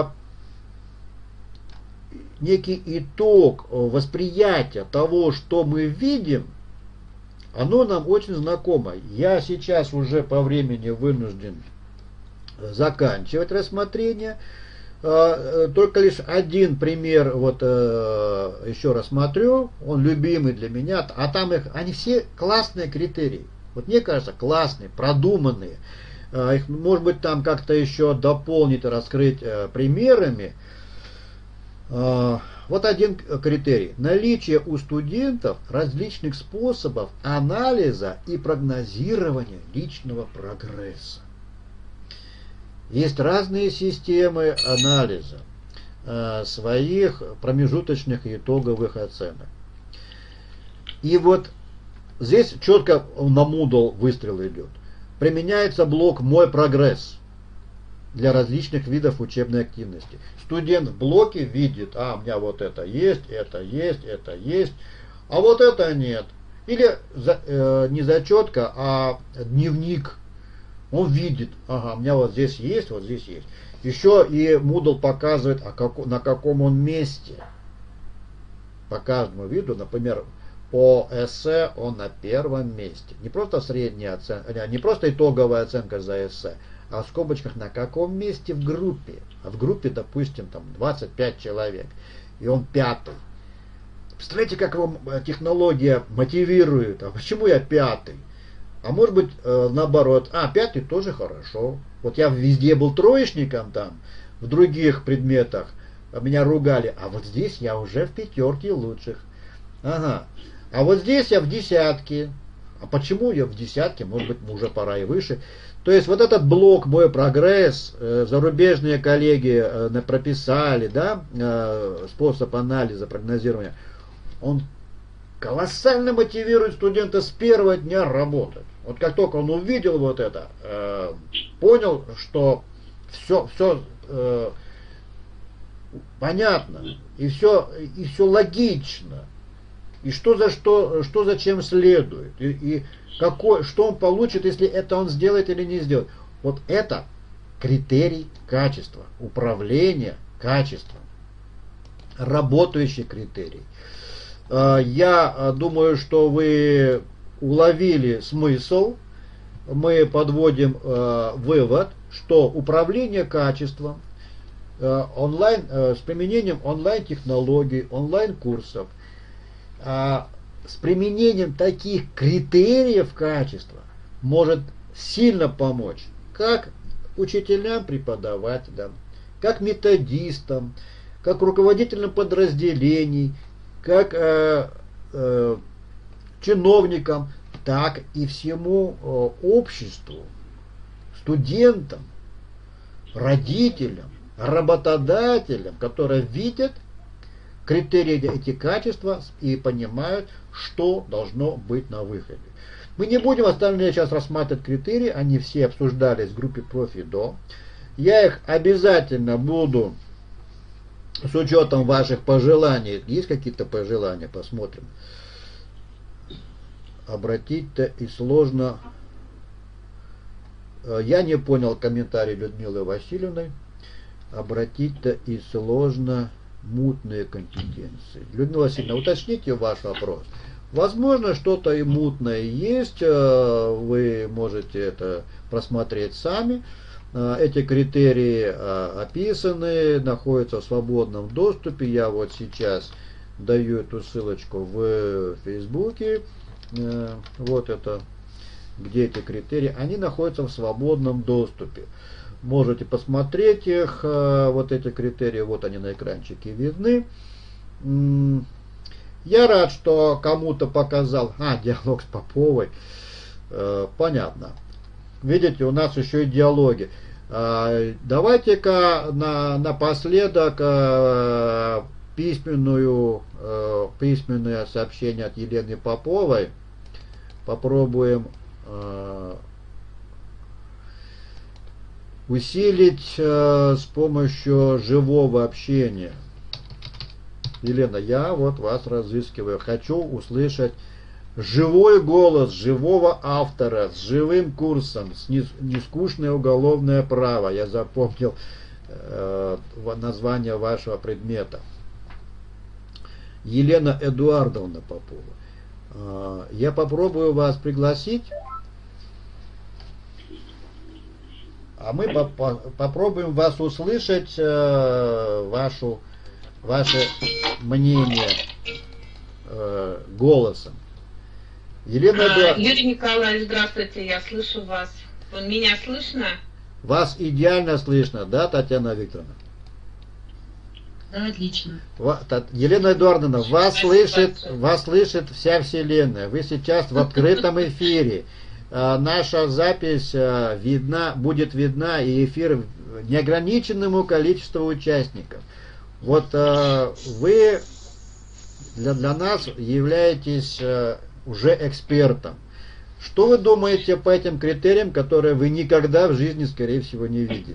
некий итог восприятия того, что мы видим, оно нам очень знакомо. Я сейчас уже по времени вынужден заканчивать рассмотрение. Только лишь один пример вот еще рассмотрю, он любимый для меня, а там их, они все классные критерии. Вот мне кажется, классные, продуманные. Их, может быть, там как-то еще дополнить, раскрыть примерами. Вот один критерий. Наличие у студентов различных способов анализа и прогнозирования личного прогресса. Есть разные системы анализа э, своих промежуточных и итоговых оценок. И вот здесь четко на Moodle выстрел идет. Применяется блок «Мой прогресс» для различных видов учебной активности. Студент в блоке видит, а у меня вот это есть, это есть, это есть, а вот это нет. Или за, э, не зачетка, а дневник. Он видит, ага, у меня вот здесь есть, вот здесь есть. Еще и Moodle показывает, а как, на каком он месте. По каждому виду, например, по эссе он на первом месте. Не просто средняя оценка, не просто итоговая оценка за эссе, а в скобочках на каком месте в группе. А в группе, допустим, там двадцать пять человек, и он пятый. Представляете, как его технология мотивирует. А почему я пятый? А может быть, э, наоборот, а, пятый тоже хорошо. Вот я везде был троечником там, в других предметах меня ругали, а вот здесь я уже в пятерке лучших. Ага. А вот здесь я в десятке. А почему я в десятке? Может быть, уже пора и выше. То есть вот этот блок «Мой прогресс», э, зарубежные коллеги э, прописали, да, э, способ анализа, прогнозирования, он колоссально мотивирует студента с первого дня работать. Вот как только он увидел вот это, э, понял, что все, все э, понятно, и все, и все логично, и что за что, что зачем следует, и, и какой, что он получит, если это он сделает или не сделает. Вот это критерий качества, управления качеством, работающий критерий. Я думаю, что вы уловили смысл. Мы подводим вывод, что управление качеством онлайн, с применением онлайн-технологий, онлайн-курсов, с применением таких критериев качества может сильно помочь как учителям, преподавателям, как методистам, как руководителям подразделений, как э, э, чиновникам, так и всему э, обществу, студентам, родителям, работодателям, которые видят критерии эти качества и понимают, что должно быть на выходе. Мы не будем остальные сейчас рассматривать критерии, они все обсуждались в группе профи до. Я их обязательно буду, с учетом ваших пожеланий, есть какие-то пожелания, посмотрим. Обратить-то и сложно. Я не понял комментарий Людмилы Васильевны. Обратить-то и сложно, мутные компетенции. Людмила Васильевна, уточните ваш вопрос. Возможно, что-то и мутное есть, вы можете это просмотреть сами. Эти критерии описаны, находятся в свободном доступе. Я вот сейчас даю эту ссылочку в Фейсбуке. Вот это, где эти критерии. Они находятся в свободном доступе. Можете посмотреть их, вот эти критерии, вот они на экранчике видны. Я рад, что кому-то показал, а, диалог с Поповой, понятно. Видите, у нас еще и диалоги. Давайте-ка на, напоследок письменную, письменное сообщение от Елены Поповой попробуем усилить с помощью живого общения. Елена, я вот вас разыскиваю. Хочу услышать живой голос живого автора с живым курсом, с нескучное уголовное право. Я запомнил э, название вашего предмета. Елена Эдуардовна Попова. Э, я попробую вас пригласить. А мы по -по попробуем вас услышать, э, вашу, ваше мнение э, голосом. Елена Эдуардовна. Юрий Николаевич, здравствуйте, я слышу вас. Меня слышно? Вас идеально слышно, да, Татьяна Викторовна? Да, отлично. Елена Эдуардовна, вас слышит, вас слышит вся Вселенная. Вы сейчас в открытом эфире. Наша запись видна, будет видна, и эфир неограниченному количеству участников. Вот вы для, для нас являетесь уже экспертом. Что вы думаете по этим критериям, которые вы никогда в жизни, скорее всего, не видели?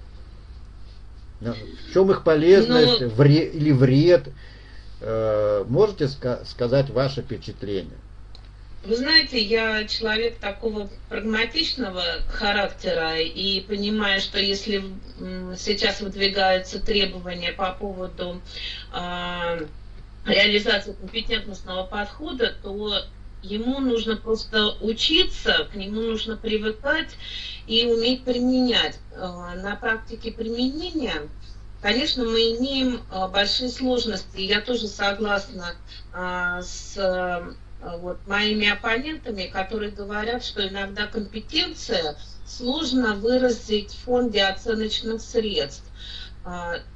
В чем их полезность, ну, вред, или вред? Можете ска сказать ваше впечатление? Вы знаете, я человек такого прагматичного характера и понимаю, что если сейчас выдвигаются требования по поводу э, реализации компетентностного подхода, то ему нужно просто учиться, к нему нужно привыкать и уметь применять. Э, на практике применения, конечно, мы имеем э, большие сложности. Я тоже согласна э, с вот моими оппонентами, которые говорят, что иногда компетенция сложно выразить в фонде оценочных средств.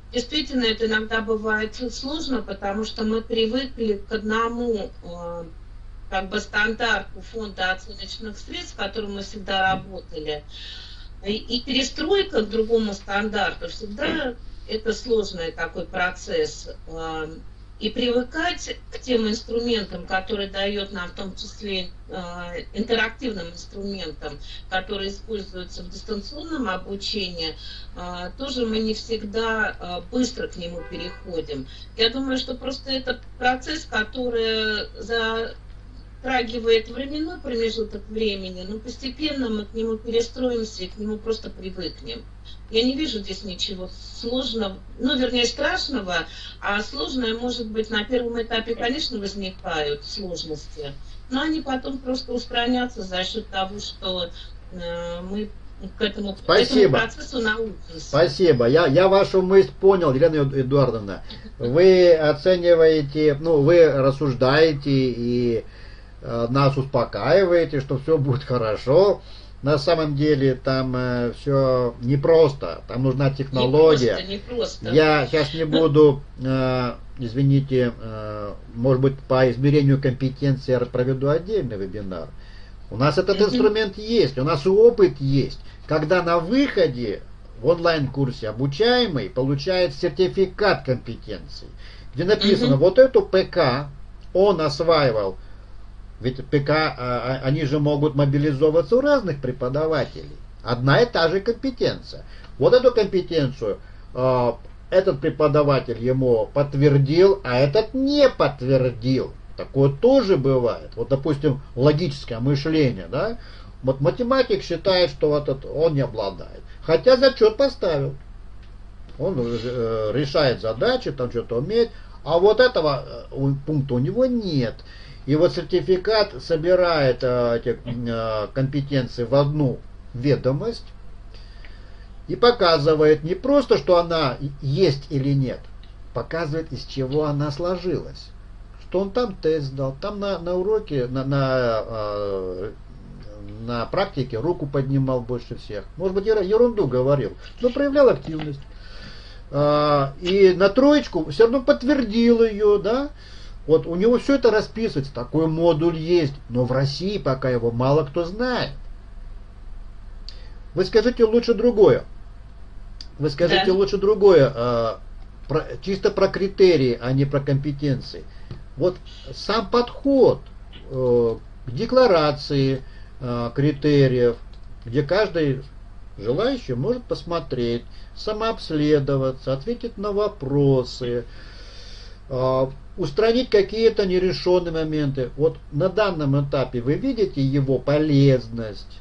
Действительно, это иногда бывает сложно, потому что мы привыкли к одному как бы стандарт у фонда оценочных средств, с которым мы всегда работали. И, и перестройка к другому стандарту всегда это сложный такой процесс. И привыкать к тем инструментам, которые дает нам, в том числе интерактивным инструментам, которые используются в дистанционном обучении, тоже мы не всегда быстро к нему переходим. Я думаю, что просто это процесс, который затрагивает временной промежуток времени, но постепенно мы к нему перестроимся и к нему просто привыкнем. Я не вижу здесь ничего сложного, ну, вернее, страшного, а сложное, может быть, на первом этапе, конечно, возникают сложности, но они потом просто устранятся за счет того, что э, мы к этому, к этому процессу научимся. Спасибо. Я, я вашу мысль понял, Елена Эдуардовна. Вы оцениваете, ну, вы рассуждаете и э, нас успокаиваете, что все будет хорошо. На самом деле там э, все непросто, там нужна технология. Не просто, не просто. Я сейчас не буду, э, извините, э, может быть, по измерению компетенции я проведу отдельный вебинар. У нас этот mm-hmm. инструмент есть, у нас и опыт есть. Когда на выходе в онлайн-курсе обучаемый получает сертификат компетенций, где написано, mm-hmm. вот эту ПК он осваивал. Ведь ПК, а, они же могут мобилизовываться у разных преподавателей. Одна и та же компетенция. Вот эту компетенцию э, этот преподаватель ему подтвердил, а этот не подтвердил. Такое тоже бывает. Вот, допустим, логическое мышление. Да? Вот математик считает, что вот этот он не обладает. Хотя зачет поставил. Он э, решает задачи, там что-то умеет. А вот этого э, пункта у него нет. И вот сертификат собирает э, эти э, компетенции в одну ведомость и показывает не просто, что она есть или нет, показывает, из чего она сложилась. Что он там тест сдал, там на, на уроке, на, на, э, на практике руку поднимал больше всех. Может быть, ерунду говорил, но проявлял активность. Э, и на троечку все равно подтвердил ее, да. Вот у него все это расписывается, такой модуль есть, но в России пока его мало кто знает. Вы скажите лучше другое. Вы скажите да. лучше другое, э, про, чисто про критерии, а не про компетенции. Вот сам подход э, к декларации э, критериев, где каждый желающий может посмотреть, самообследоваться, ответить на вопросы, э, устранить какие-то нерешенные моменты. Вот на данном этапе вы видите его полезность,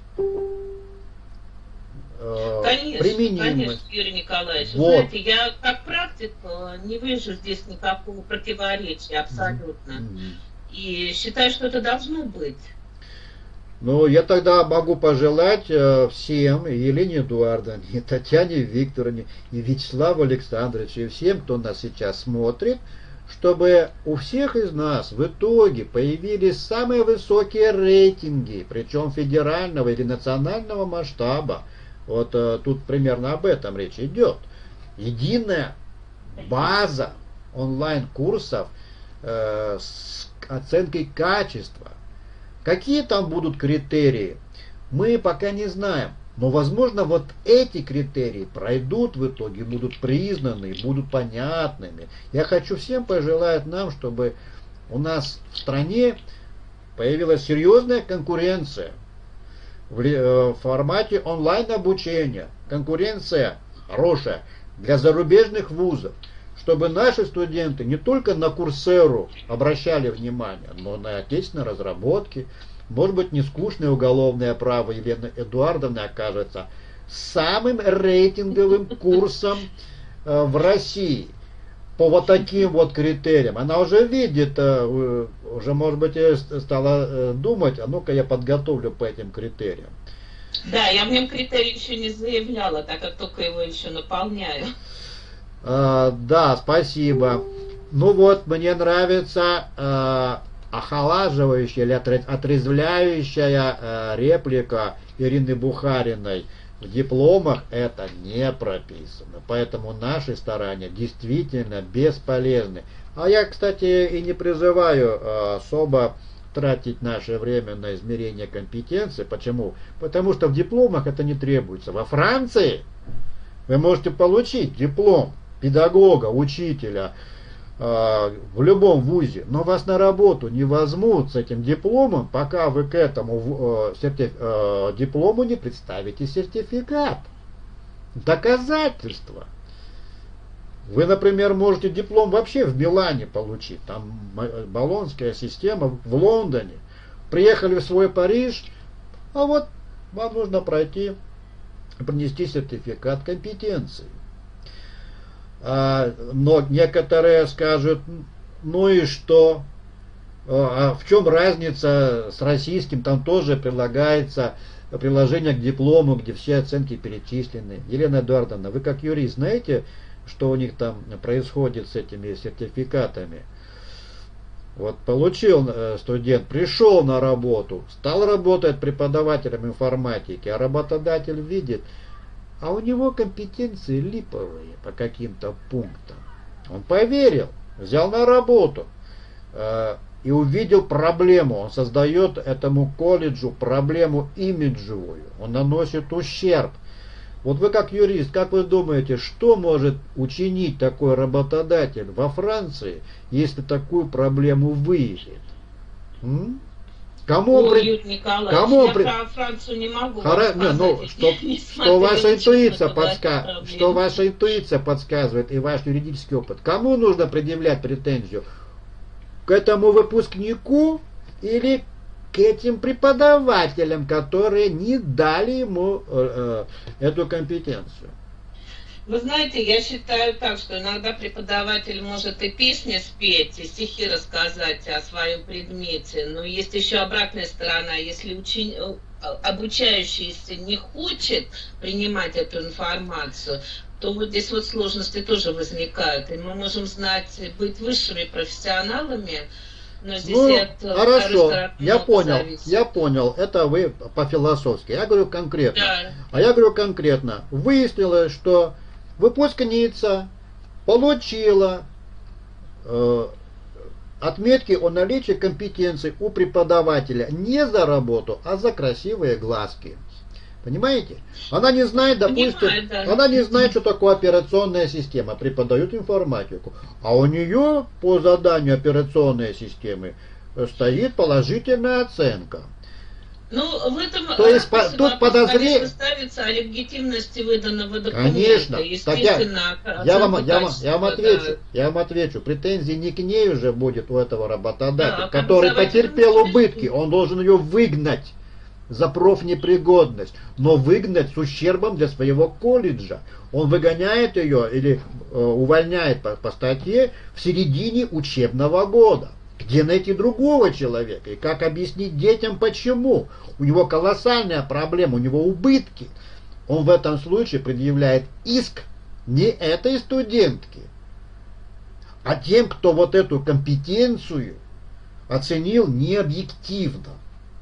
э, конечно, применимость? Конечно, Юрий Николаевич. Вот. Знаете, я как практик не вижу здесь никакого противоречия абсолютно. Mm-hmm. И считаю, что это должно быть. Ну, я тогда могу пожелать э, всем, и Елене Эдуардовне, и Татьяне Викторовне, и Вячеславу Александровичу, и всем, кто нас сейчас смотрит, чтобы у всех из нас в итоге появились самые высокие рейтинги, причем федерального или национального масштаба. Вот э, тут примерно об этом речь идет. Единая база онлайн-курсов э, с оценкой качества. Какие там будут критерии, мы пока не знаем. Но, возможно, вот эти критерии пройдут в итоге, будут признаны, будут понятными. Я хочу всем пожелать нам, чтобы у нас в стране появилась серьезная конкуренция в формате онлайн-обучения. Конкуренция хорошая для зарубежных вузов, чтобы наши студенты не только на Курсеру обращали внимание, но на отечественные разработки. Может быть, не скучное уголовное право Елены Эдуардовны окажется самым рейтинговым курсом э, в России по вот таким вот критериям. Она уже видит, э, уже, может быть, стала э, думать, а ну-ка я подготовлю по этим критериям. Да, я в нем критерий еще не заявляла, так как только его еще наполняю. Э, да, спасибо. Ну вот, мне нравится... Э, охолаживающая или отрезвляющая э, реплика Ирины Бухариной. В дипломах это не прописано. Поэтому наши старания действительно бесполезны. А я, кстати, и не призываю э, особо тратить наше время на измерение компетенции. Почему? Потому что в дипломах это не требуется. Во Франции вы можете получить диплом педагога, учителя э, в любом вузе, но вас на работу не возьмут с этим дипломом, пока вы к этому э, сертиф, э, диплому не представите сертификат. Доказательства. Вы, например, можете диплом вообще в Милане получить, там болонская система в Лондоне. Приехали в свой Париж, а вот вам нужно пройти, принести сертификат компетенции. А, но некоторые скажут, ну и что? А в чем разница с российским? Там тоже прилагается приложение к диплому, где все оценки перечислены. Елена Эдуардовна, вы как юрист знаете, что у них там происходит с этими сертификатами? Вот получил студент, пришел на работу, стал работать преподавателем информатики, а работодатель видит, а у него компетенции липовые по каким-то пунктам. Он поверил, взял на работу э, и увидел проблему. Он создает этому колледжу проблему имиджевую, он наносит ущерб. Вот вы как юрист, как вы думаете, что может учинить такой работодатель во Франции, если такую проблему выявит? М? Кому он, Ой, при... Юрий Николаевич, Кому он я при... про Францию не могу Хора... вам не, ну, сказать. что, Не что, ваша интуиция подска... проблем. что ваша интуиция подсказывает и ваш юридический опыт. Кому нужно предъявлять претензию? К этому выпускнику или к этим преподавателям, которые не дали ему э, э, эту компетенцию? Вы знаете, я считаю так, что иногда преподаватель может и песни спеть, и стихи рассказать о своем предмете, но есть еще обратная сторона. Если учени... обучающийся не хочет принимать эту информацию, то вот здесь вот сложности тоже возникают. И мы можем знать, быть высшими профессионалами, но здесь Ну, это хорошо, я понял, зависит. я понял, это вы по-философски. Я говорю конкретно. Да. А я говорю конкретно. Выяснилось, что выпускница получила э, отметки о наличии компетенций у преподавателя не за работу, а за красивые глазки. Понимаете? Она не знает, допустим, Понимаю, да. она не знает, что такое операционная система, преподают информатику. А у нее по заданию операционной системы стоит положительная оценка. Ну, в этом То есть по, тут подозрение ставится о легитимности выданного документа. Конечно. Так я, я, вам, я, вам, я, вам отвечу, да. я вам отвечу. Претензий не к ней уже будет у этого работодателя, Да, который потерпел убытки. Он должен ее выгнать за профнепригодность, но выгнать с ущербом для своего колледжа. Он выгоняет ее или э, увольняет по, по статье в середине учебного года. Где найти другого человека? И как объяснить детям, почему? У него колоссальная проблема, у него убытки. Он в этом случае предъявляет иск не этой студентке, а тем, кто вот эту компетенцию оценил необъективно.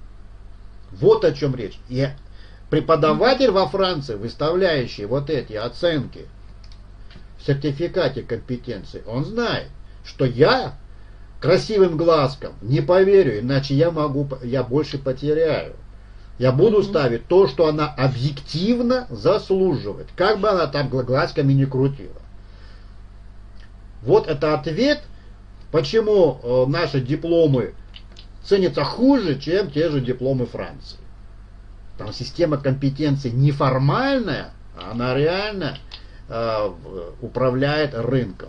Вот о чем речь. И преподаватель во Франции, выставляющий вот эти оценки в сертификате компетенции, он знает, что я красивым глазком не поверю, иначе я могу, я больше потеряю. Я буду ставить то, что она объективно заслуживает, как бы она там глазками не крутила. Вот это ответ, почему э, наши дипломы ценятся хуже, чем те же дипломы Франции. Там система компетенций неформальная, а она реально э, управляет рынком.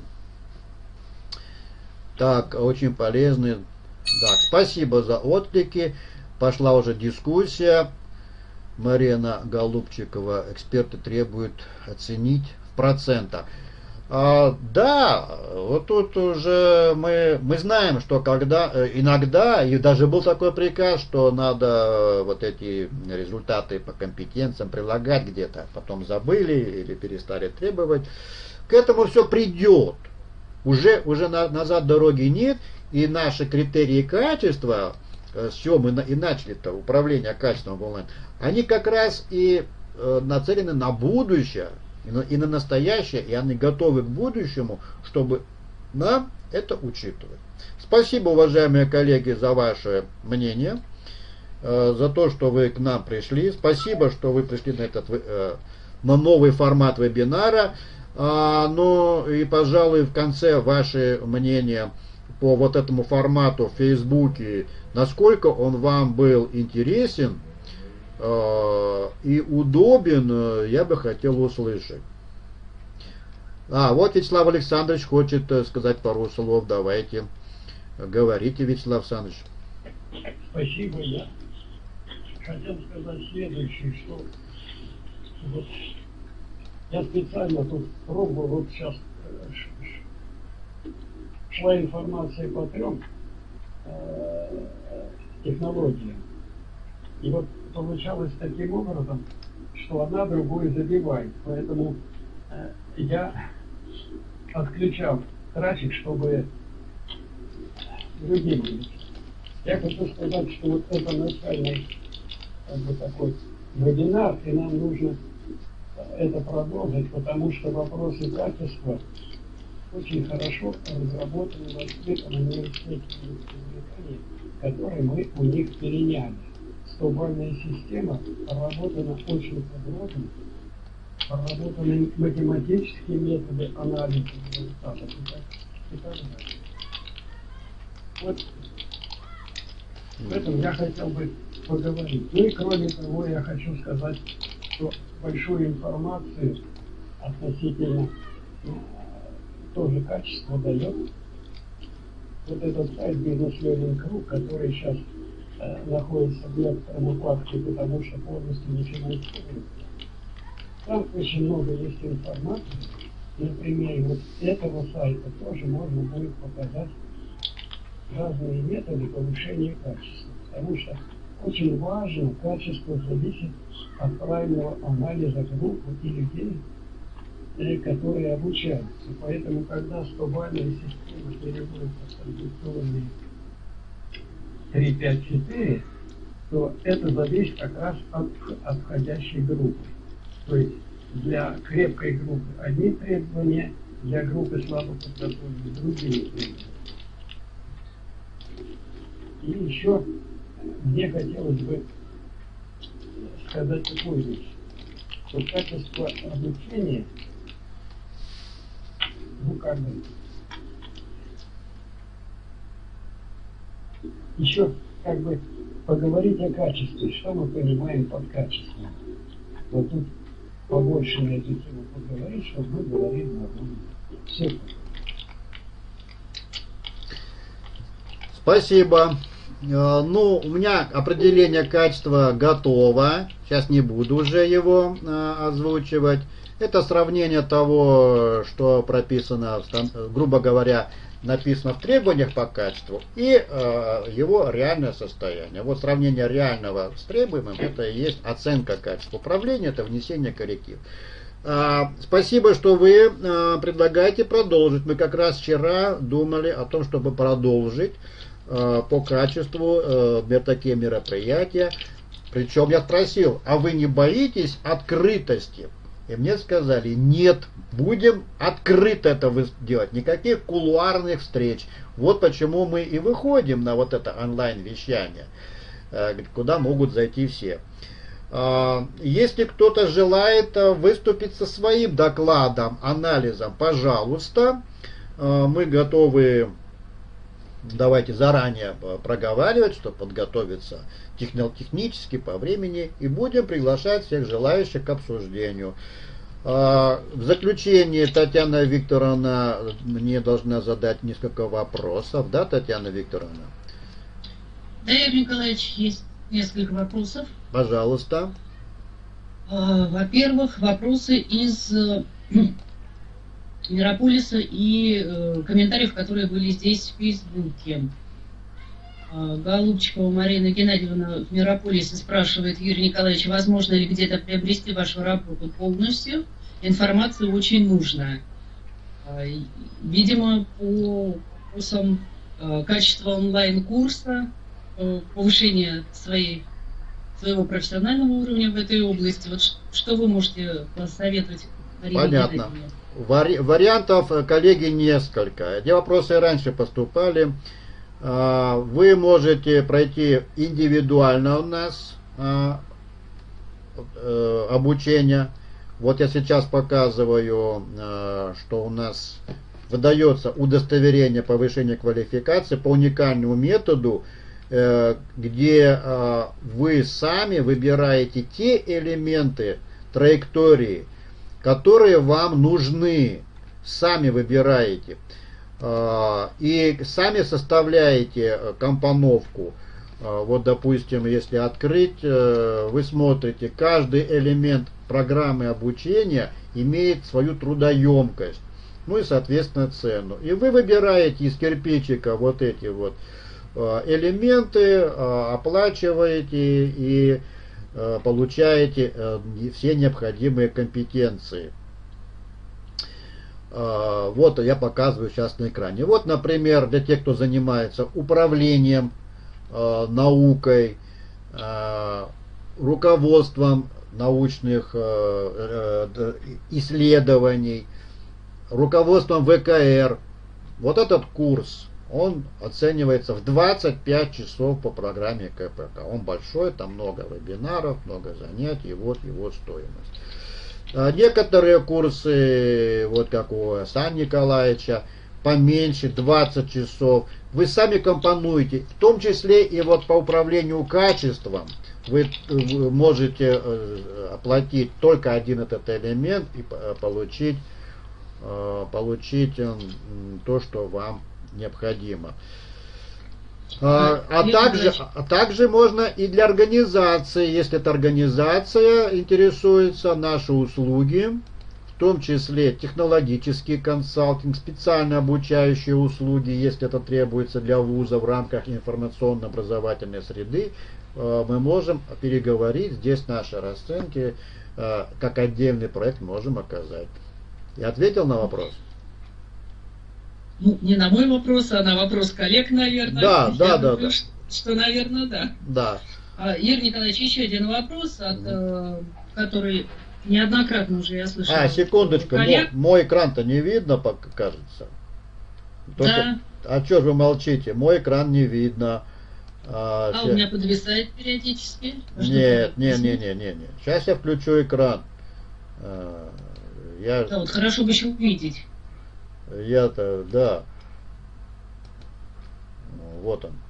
Так, очень полезный. Так, спасибо за отклики. Пошла уже дискуссия. Марина Голубчикова, эксперты требуют оценить в процентах. А, да, вот тут уже мы, мы знаем, что когда иногда, и даже был такой приказ, что надо вот эти результаты по компетенциям прилагать где-то, потом забыли или перестали требовать. К этому все придет. Уже, уже на, назад дороги нет, и наши критерии качества, с чего мы на, и начали-то, управление качеством в онлайн, они как раз и э, нацелены на будущее, и на, и на настоящее, и они готовы к будущему, чтобы нам это учитывать. Спасибо, уважаемые коллеги, за ваше мнение, за то, что вы к нам пришли. Спасибо, что вы пришли на этот на новый формат вебинара. Ну и, пожалуй, в конце ваше мнение по вот этому формату в Фейсбуке, насколько он вам был интересен и удобен, я бы хотел услышать. А, вот Вячеслав Александрович хочет сказать пару слов. Давайте. Говорите, Вячеслав Александрович. Спасибо. Я хотел сказать следующее, что вот я специально тут пробовал, вот сейчас шла информация по трем э, технологиям. И вот получалось таким образом, что одна другую забивает. Поэтому э, я отключал трафик, чтобы людей были. Я хочу сказать, что вот это начальный как бы, такой вебинар, и нам нужно это продолжить, потому что вопросы качества очень хорошо разработаны в открытом университете Великобритании, который мы у них переняли. Стобальная система проработана очень подробно, проработаны математические методы анализа результатов и так далее. Вот об этом я хотел бы поговорить. Ну и кроме того, я хочу сказать, что большую информацию относительно тоже качество дает вот этот сайт Business Learning Group, который сейчас э, находится в некотором упадке, потому что полностью не финансируется. Там очень много есть информации. На примере вот этого сайта тоже можно будет показать разные методы повышения качества, потому что очень важно, качество зависит от правильного анализа группы и людей, которые обучаются. Поэтому, когда стобальная система переводится в традиционные три пять четыре, то это зависит как раз от, от входящей группы. То есть для крепкой группы одни требования, для группы слабо подготовленных другие требования. И еще мне хотелось бы сказать такую вещь, что качество обучения, ну как бы, еще как бы поговорить о качестве, что мы понимаем под качеством. Вот тут побольше на эту тему поговорить, чтобы мы говорили нормально. Все. Спасибо. Ну, у меня определение качества готово. Сейчас не буду уже его озвучивать. Это сравнение того, что прописано, грубо говоря, написано в требованиях по качеству, и его реальное состояние. Вот сравнение реального с требуемым, это и есть оценка качества управления, это внесение корректив. Спасибо, что вы предлагаете продолжить. Мы как раз вчера думали о том, чтобы продолжить по качеству такие мероприятия. Причем я спросил, а вы не боитесь открытости? И мне сказали, нет, будем открыто это делать, никаких кулуарных встреч. Вот почему мы и выходим на вот это онлайн-вещание, куда могут зайти все. Если кто-то желает выступить со своим докладом, анализом, пожалуйста, мы готовы, давайте заранее проговаривать, чтобы подготовиться технически по времени, и будем приглашать всех желающих к обсуждению. В заключение Татьяна Викторовна мне должна задать несколько вопросов. Да, Татьяна Викторовна? Да, Игорь Николаевич, есть несколько вопросов. Пожалуйста. Во-первых, вопросы из Мирополиса и комментариев, которые были здесь в Фейсбуке. Голубчикова Марина Геннадьевна в Мирополисе спрашивает, Юрий Николаевич, возможно ли где-то приобрести вашу работу полностью? Информация очень нужная. Видимо, по вопросам качества онлайн-курса, повышения своей, своего профессионального уровня в этой области, вот что вы можете посоветовать Понятно. Вари вариантов, коллеги, несколько. Эти вопросы раньше поступали. Вы можете пройти индивидуально у нас обучение. Вот я сейчас показываю, что у нас выдается удостоверение повышения квалификации по уникальному методу, где вы сами выбираете те элементы траектории, которые вам нужны. Сами выбираете. И сами составляете компоновку. Вот, допустим, если открыть, вы смотрите, каждый элемент программы обучения имеет свою трудоемкость, ну и, соответственно, цену. И вы выбираете из кирпичика вот эти вот элементы, оплачиваете и получаете все необходимые компетенции. Вот я показываю сейчас на экране. Вот, например, для тех, кто занимается управлением наукой, руководством научных исследований, руководством вэ ка эр. Вот этот курс, он оценивается в двадцать пять часов по программе ка пэ ка. Он большой, там много вебинаров, много занятий, вот его стоимость. Некоторые курсы, вот как у Сан Николаевича, поменьше, двадцать часов. Вы сами компонуете, в том числе и вот по управлению качеством. Вы можете оплатить только один этот элемент и получить, получить то, что вам необходимо. А, а, также, а также можно и для организации, если эта организация интересуется, наши услуги, в том числе технологический консалтинг, специально обучающие услуги, если это требуется для вуза в рамках информационно-образовательной среды, мы можем переговорить, здесь наши расценки, как отдельный проект можем оказать. Я ответил на вопрос? Ну, не на мой вопрос, а на вопрос коллег, наверное. Да, Я да, думаю, да, что, что, наверное, да. Да. А, Юрий Николаевич, еще один вопрос, от, э, который неоднократно уже я слышал. А, секундочку, мой, мой экран-то не видно, кажется. Только... Да. А что же вы молчите? Мой экран не видно. А, а у меня подвисает периодически? А нет, нет, нет, нет, нет, нет. Сейчас я включу экран. Я... Да, вот хорошо бы еще увидеть. Я-то, да. Вот он.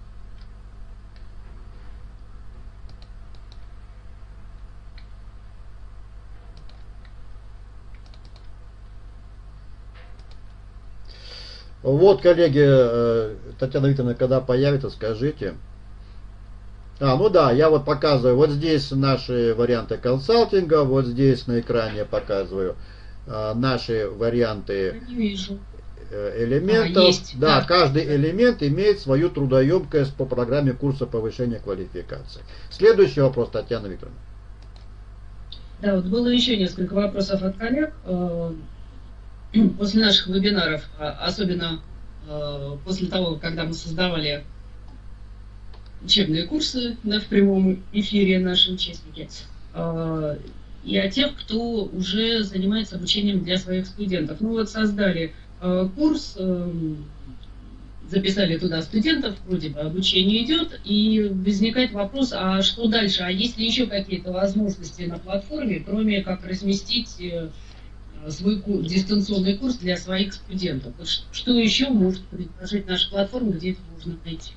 Вот, коллеги, Татьяна Викторовна, когда появится, скажите. А, ну да, я вот показываю, вот здесь наши варианты консалтинга, вот здесь на экране я показываю наши варианты элементов. А, есть, да, да, каждый элемент имеет свою трудоемкость по программе курса повышения квалификации. Следующий вопрос, Татьяна Викторовна. Да, вот было еще несколько вопросов от коллег. После наших вебинаров, особенно после того, когда мы создавали учебные курсы, да, в прямом эфире наши участники, и о тех, кто уже занимается обучением для своих студентов. Ну вот создали э, курс, э, записали туда студентов, вроде бы обучение идет, и возникает вопрос, а что дальше? А есть ли еще какие-то возможности на платформе, кроме как разместить э, свой курс, дистанционный курс для своих студентов? Что еще может предложить наша платформа, где это можно найти?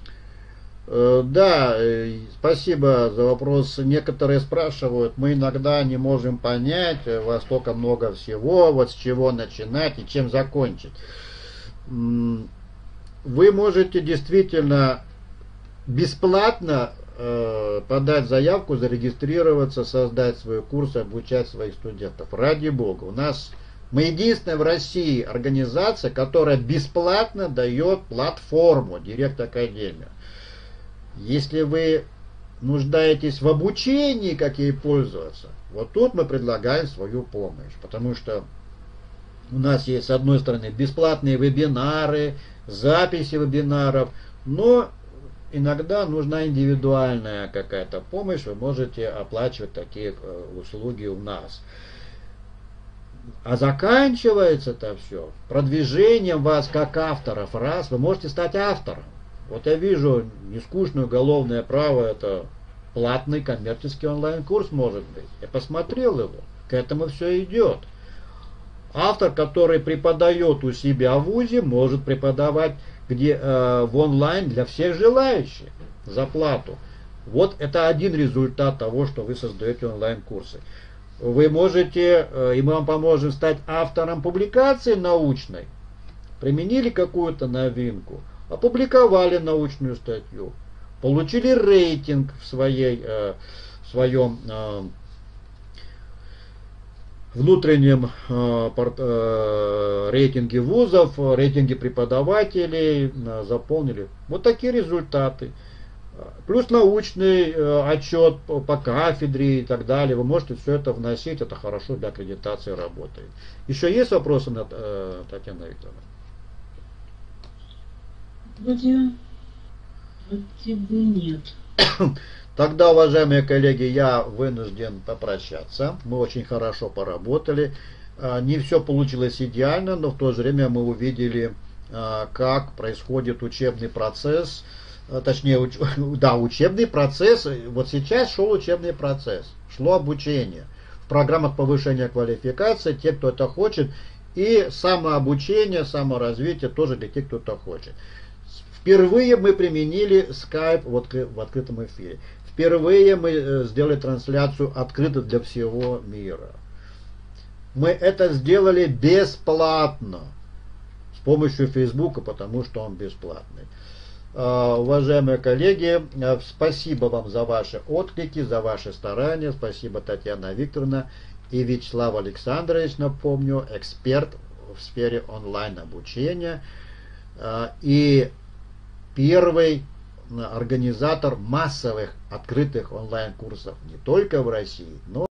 Да, спасибо за вопрос. Некоторые спрашивают, мы иногда не можем понять, во столько много всего, вот с чего начинать и чем закончить. Вы можете действительно бесплатно подать заявку, зарегистрироваться, создать свой курс, обучать своих студентов. Ради бога. У нас мы единственная в России организация, которая бесплатно дает платформу Директ Академия. Если вы нуждаетесь в обучении, как ей пользоваться, вот тут мы предлагаем свою помощь. Потому что у нас есть, с одной стороны, бесплатные вебинары, записи вебинаров, но иногда нужна индивидуальная какая-то помощь, вы можете оплачивать такие услуги у нас. А заканчивается это все продвижением вас как авторов. Раз, вы можете стать автором. Вот я вижу, нескучное уголовное право — это платный коммерческий онлайн-курс может быть. Я посмотрел его. К этому все идет. Автор, который преподает у себя в вузе, может преподавать где, э, в онлайн для всех желающих за плату. Вот это один результат того, что вы создаете онлайн-курсы. Вы можете, э, и мы вам поможем стать автором публикации научной. Применили какую-то новинку, опубликовали научную статью, получили рейтинг в, своей, э, в своем э, внутреннем э, порт, э, рейтинге вузов, рейтинге преподавателей, э, заполнили. Вот такие результаты. Плюс научный э, отчет по, по кафедре и так далее. Вы можете все это вносить, это хорошо для аккредитации работает. Еще есть вопросы, э, Татьяна Викторовна? Вроде, вроде бы нет. Тогда, уважаемые коллеги, я вынужден попрощаться. Мы очень хорошо поработали. Не все получилось идеально, но в то же время мы увидели, как происходит учебный процесс. Точнее, уч... да, учебный процесс. Вот сейчас шел учебный процесс. Шло обучение. В программах повышения квалификации, те, кто это хочет. И самообучение, саморазвитие тоже для тех, кто это хочет. Впервые мы применили Skype вот в открытом эфире. Впервые мы сделали трансляцию открыто для всего мира. Мы это сделали бесплатно. С помощью Фейсбука, потому что он бесплатный. Уважаемые коллеги, спасибо вам за ваши отклики, за ваши старания. Спасибо, Татьяна Викторовна и Вячеслав Александрович, напомню, эксперт в сфере онлайн-обучения и первый организатор массовых открытых онлайн-курсов не только в России, но